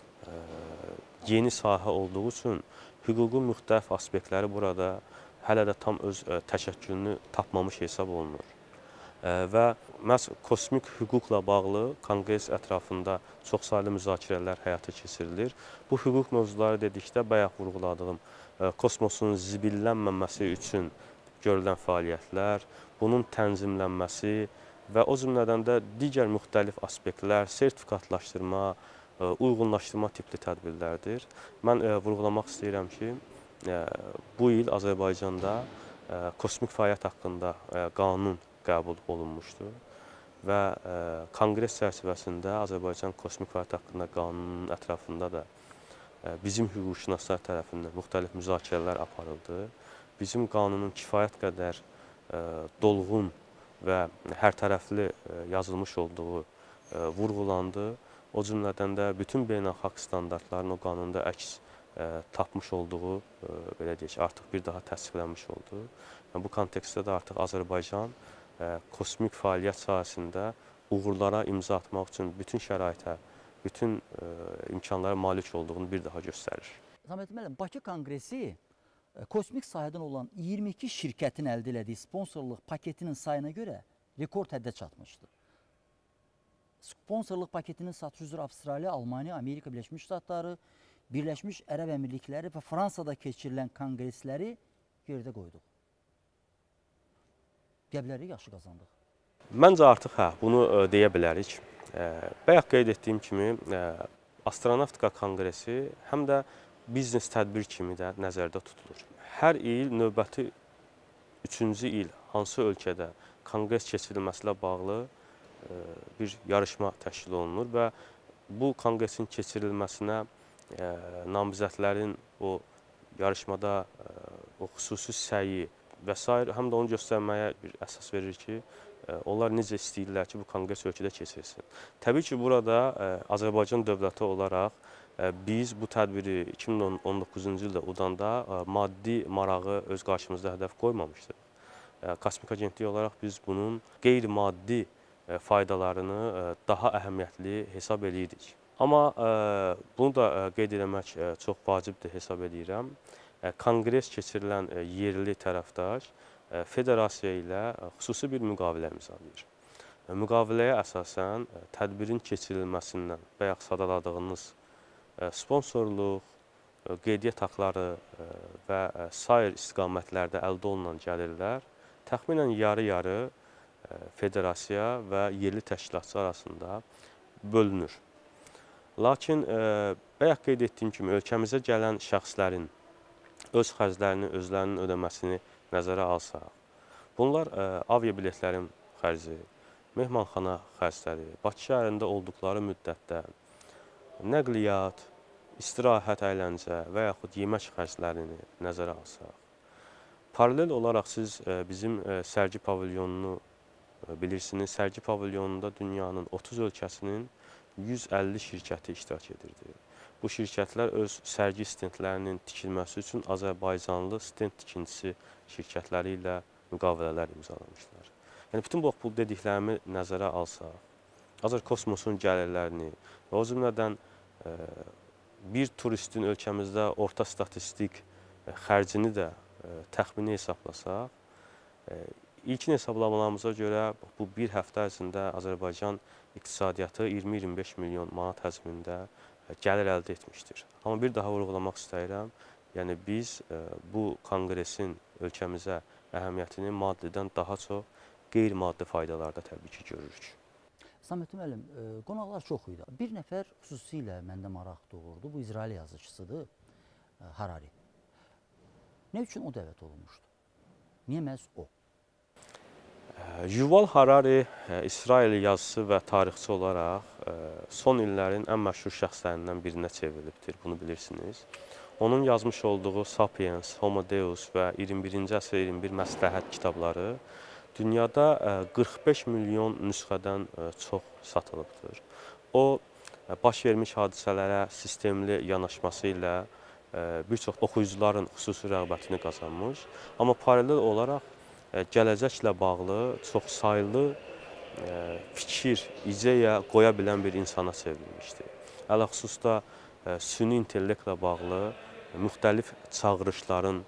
yeni sahə olduğu üçün hüququn müxtəlif aspektləri burada hələ də tam öz təşəkkülünü tapmamış hesab olunur. Və məhz kosmik hüquqla bağlı konqres ətrafında çoxsaylı müzakirələr həyata keçirilir. Bu hüquq mövzuları dedikdə bayaq vurğuladığım kosmosun zibillənməməsi üçün görülən fəaliyyətlər, bunun tənzimlənməsi və o cümlədən də digər müxtəlif aspektlər, sertifikatlaşdırma, uyğunlaşdırma tipli tədbirlərdir. Mən vurğulamaq istəyirəm ki, bu il Azərbaycanda kosmik fəaliyyət haqqında qanun qəbul olunmuşdur və konqres çərçivəsində Azərbaycan kosmik fəaliyyət haqqında qanunun ətrafında da bizim hüquqşünaslar tərəfindən müxtəlif müzakirələr aparıldı. Bizim qanunun kifayət qədər dolğun və hərtərəfli yazılmış olduğu vurğulandı. O cümlədən də bütün beynəlxalq standartların o qanunda əks tapmış olduğu, belə deyək, artıq bir daha təsdiqlənmiş oldu. Bu kontekstdə də artıq Azərbaycan kosmik fəaliyyət sahəsində uğurlara imza atmaq üçün bütün şəraitə, bütün imkanlara malik olduğunu bir daha göstərir.
Zahmet müəllim, Bakı Konqresi kosmik sahədən olan 22 şirkətin əldə elədiyi sponsorluq paketinin sayına görə rekord həddə çatmışdır. Sponsorluq paketinin satışı üzrə Avstraliya, Almaniya, Amerika Birləşmiş Ştatları, Birləşmiş Ərəb Əmirlikləri və Fransada keçirilən konqresləri yerdə qoyduq. deyə bilərik, yaxşı qazandıq.
Məncə artıq bunu deyə bilərik. Bayaq qeyd etdiyim kimi, Astronavtika Konqresi həm də biznes tədbir kimi də nəzərdə tutulur. Hər il növbəti 3-cü il hansı ölkədə konqres keçirilməsi ilə bağlı bir yarışma təşkil olunur və bu konqresin keçirilməsinə namizədlərin o yarışmada o xüsusi səyi və s. həm də onu göstərməyə bir əsas verir ki, onlar necə istəyirlər ki, bu konqres ölkədə keçirilsin. Təbii ki, burada Azərbaycan dövləti olaraq biz bu tədbiri 2019-cu ildə udanda maddi marağı öz qarşımızda hədəf qoymamışdıq. Kosmik Agentlik olaraq biz bunun qeyri-maddi faydalarını daha əhəmiyyətli hesab edirik. Amma bunu da qeyd etmək çox vacibdir hesab edirəm. Konqres keçirilən yerli tərəfdaş federasiya ilə xüsusi bir müqavilə imzalayır. Müqaviləyə əsasən tədbirin keçirilməsindən bayaq sadaladığınız sponsorluq, qeydiyyat haqları və sair istiqamətlərdə əldə olunan gəlirlər təxminən yarı-yarı federasiya və yerli təşkilatçı arasında bölünür. Lakin bayaq qeyd etdiyim kimi ölkəmizə gələn şəxslərin öz xərclərini özlərinin ödəməsini nəzərə alsaq, bunlar aviabiletlərin xərci, mehmanxana xərcləri, Bakı şəhərində olduqları müddətdə nəqliyyat, istirahət, əyləncə və yaxud yemək xərclərini nəzərə alsaq, paralel olaraq siz bizim sərgi pavilyonunu bilirsiniz. Sərgi pavilyonunda dünyanın 30 ölkəsinin 150 şirkəti iştirak edirdi. Bu şirkətlər öz sərgi stendlərinin tikilməsi üçün Azərbaycanlı stend tikintisi şirkətləri ilə müqavilələr imzalamışlar. Yəni, bütün bu dediklərimi nəzərə alsaq, Azərkosmosun gəlirlərini və o cümlədən bir turistin ölkəmizdə orta statistik xərcini də təxmini hesablasaq, ilkin hesablamalarımıza görə bu bir həftə ərzində Azərbaycan iqtisadiyyatı 20-25 milyon manat həcmində gəlir əldə etmişdir. Amma bir daha vurğulamaq istəyirəm, yəni biz bu konqresin ölkəmizə əhəmiyyətini maddidən daha çox qeyri-maddi faydalarda təbii ki, görürük.
Saməddin müəllim, qonaqlar çox idi. Bir nəfər xüsusilə məndə maraq doğurdu. Bu İsrail yazıçısıdır, Harari. Nə üçün o dəvət olunmuşdu? Niyə məhz o?
Yuval Harari İsrail yazısı və tarixçi olaraq son illərin ən məşhur şəxslərindən birinə çevrilibdir, bunu bilirsiniz. Onun yazmış olduğu Sapiens, Homo Deus və 21-ci əsr 21 məsləhət kitabları dünyada 45 milyon nüsxədən çox satılıbdır. O, baş vermiş hadisələrə sistemli yanaşması ilə bir çox oxuyucuların xüsusi rəğbətini qazanmış. Amma paralel olaraq gələcəklə bağlı çox saylı fikir, ideya qoya bilən bir insana çevrilmişdir. Ələxüsusda süni intellektlə bağlı müxtəlif çağırışların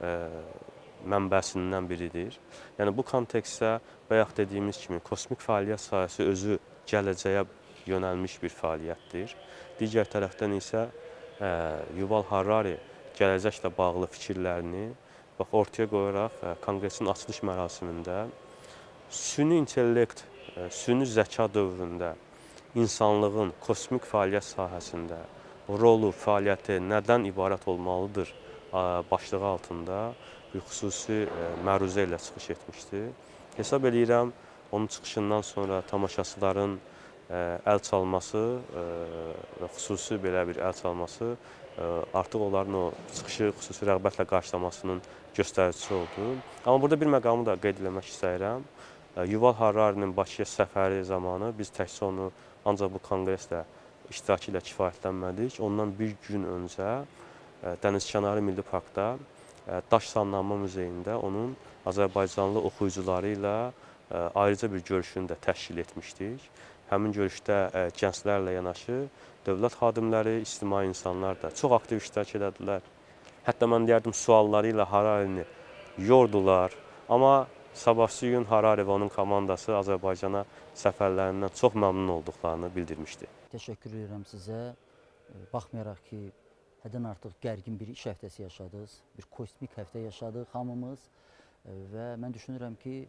mənbəsindən biridir. Yəni, bu kontekstdə bayaq dediyimiz kimi kosmik fəaliyyət sahəsi özü gələcəyə yönəlmiş bir fəaliyyətdir. Digər tərəfdən isə Yuval Harari gələcəklə bağlı fikirlərini ortaya qoyaraq konqresin açılış mərasimində süni intellekt, süni zəka dövründə insanlığın kosmik fəaliyyət sahəsində rolu, fəaliyyəti nədən ibarət olmalıdır başlığı altında bir xüsusi məruzə ilə çıxış etmişdi. Hesab edirəm, onun çıxışından sonra tamaşaçıların əl çalması və xüsusi belə bir əl çalması artıq onların o çıxışı xüsusi rəğbətlə qarşılamasının göstəricisi oldu. Amma burada bir məqamı da qeyd etmək istəyirəm. Yuval Harari'nin Bakıya səfəri zamanı biz təkcə onu ancaq bu konqreslə iştirakı ilə kifayətlənmədik. Ondan bir gün öncə Dənizkənarı Milli Parkda Daş Sallanma Muzeyində onun Azərbaycanlı oxuyucuları ilə ayrıca bir görüşünü də təşkil etmişdik. Həmin görüşdə gənclərlə yanaşı dövlət xadimləri, ictimai insanlar da çox aktiv iştirak edədilər. Hətta mən deyərdim, sualları ilə Hararini yordular. Amma sabahsı gün Harari və onun komandası Azərbaycana səfərlərindən çox məmnun olduqlarını bildirmişdi.
Təşəkkür edirəm sizə. Baxmayaraq ki, həddən artıq gərgin bir iş həftəsi yaşadınız, bir kosmik həftə yaşadıq hamımız və mən düşünürəm ki,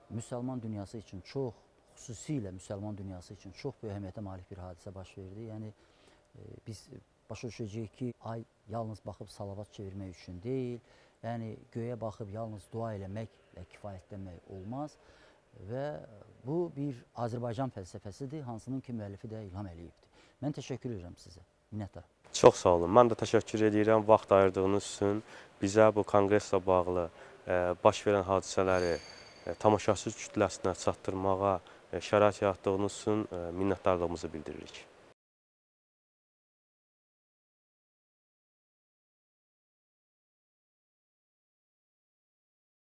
müsəlman dünyası üçün çox, xüsusilə müsəlman dünyası üçün çox böyük əhəmiyyətə malik bir hadisə baş verdi. Yəni, biz başa düşəcəyik ki, ay yalnız baxıb salavat çevirmək üçün deyil, yəni göyə baxıb yalnız dua eləməklə kifayətlənmək olmaz və bu bir Azərbaycan fəlsəfəsidir, hansının ki müəllifi də İlham Əliyevdir. Mən təşəkkür edirəm sizə, minnətdaram.
Çox sağ olun. Mən də təşəkkür edirəm vaxt ayırdığınız üçün bizə bu konqreslə bağlı baş verən hadisələri tamaşaçı kütləsinə çatdırmağa şərait yaratdığınız üçün minnətdarlığımızı bildiririk.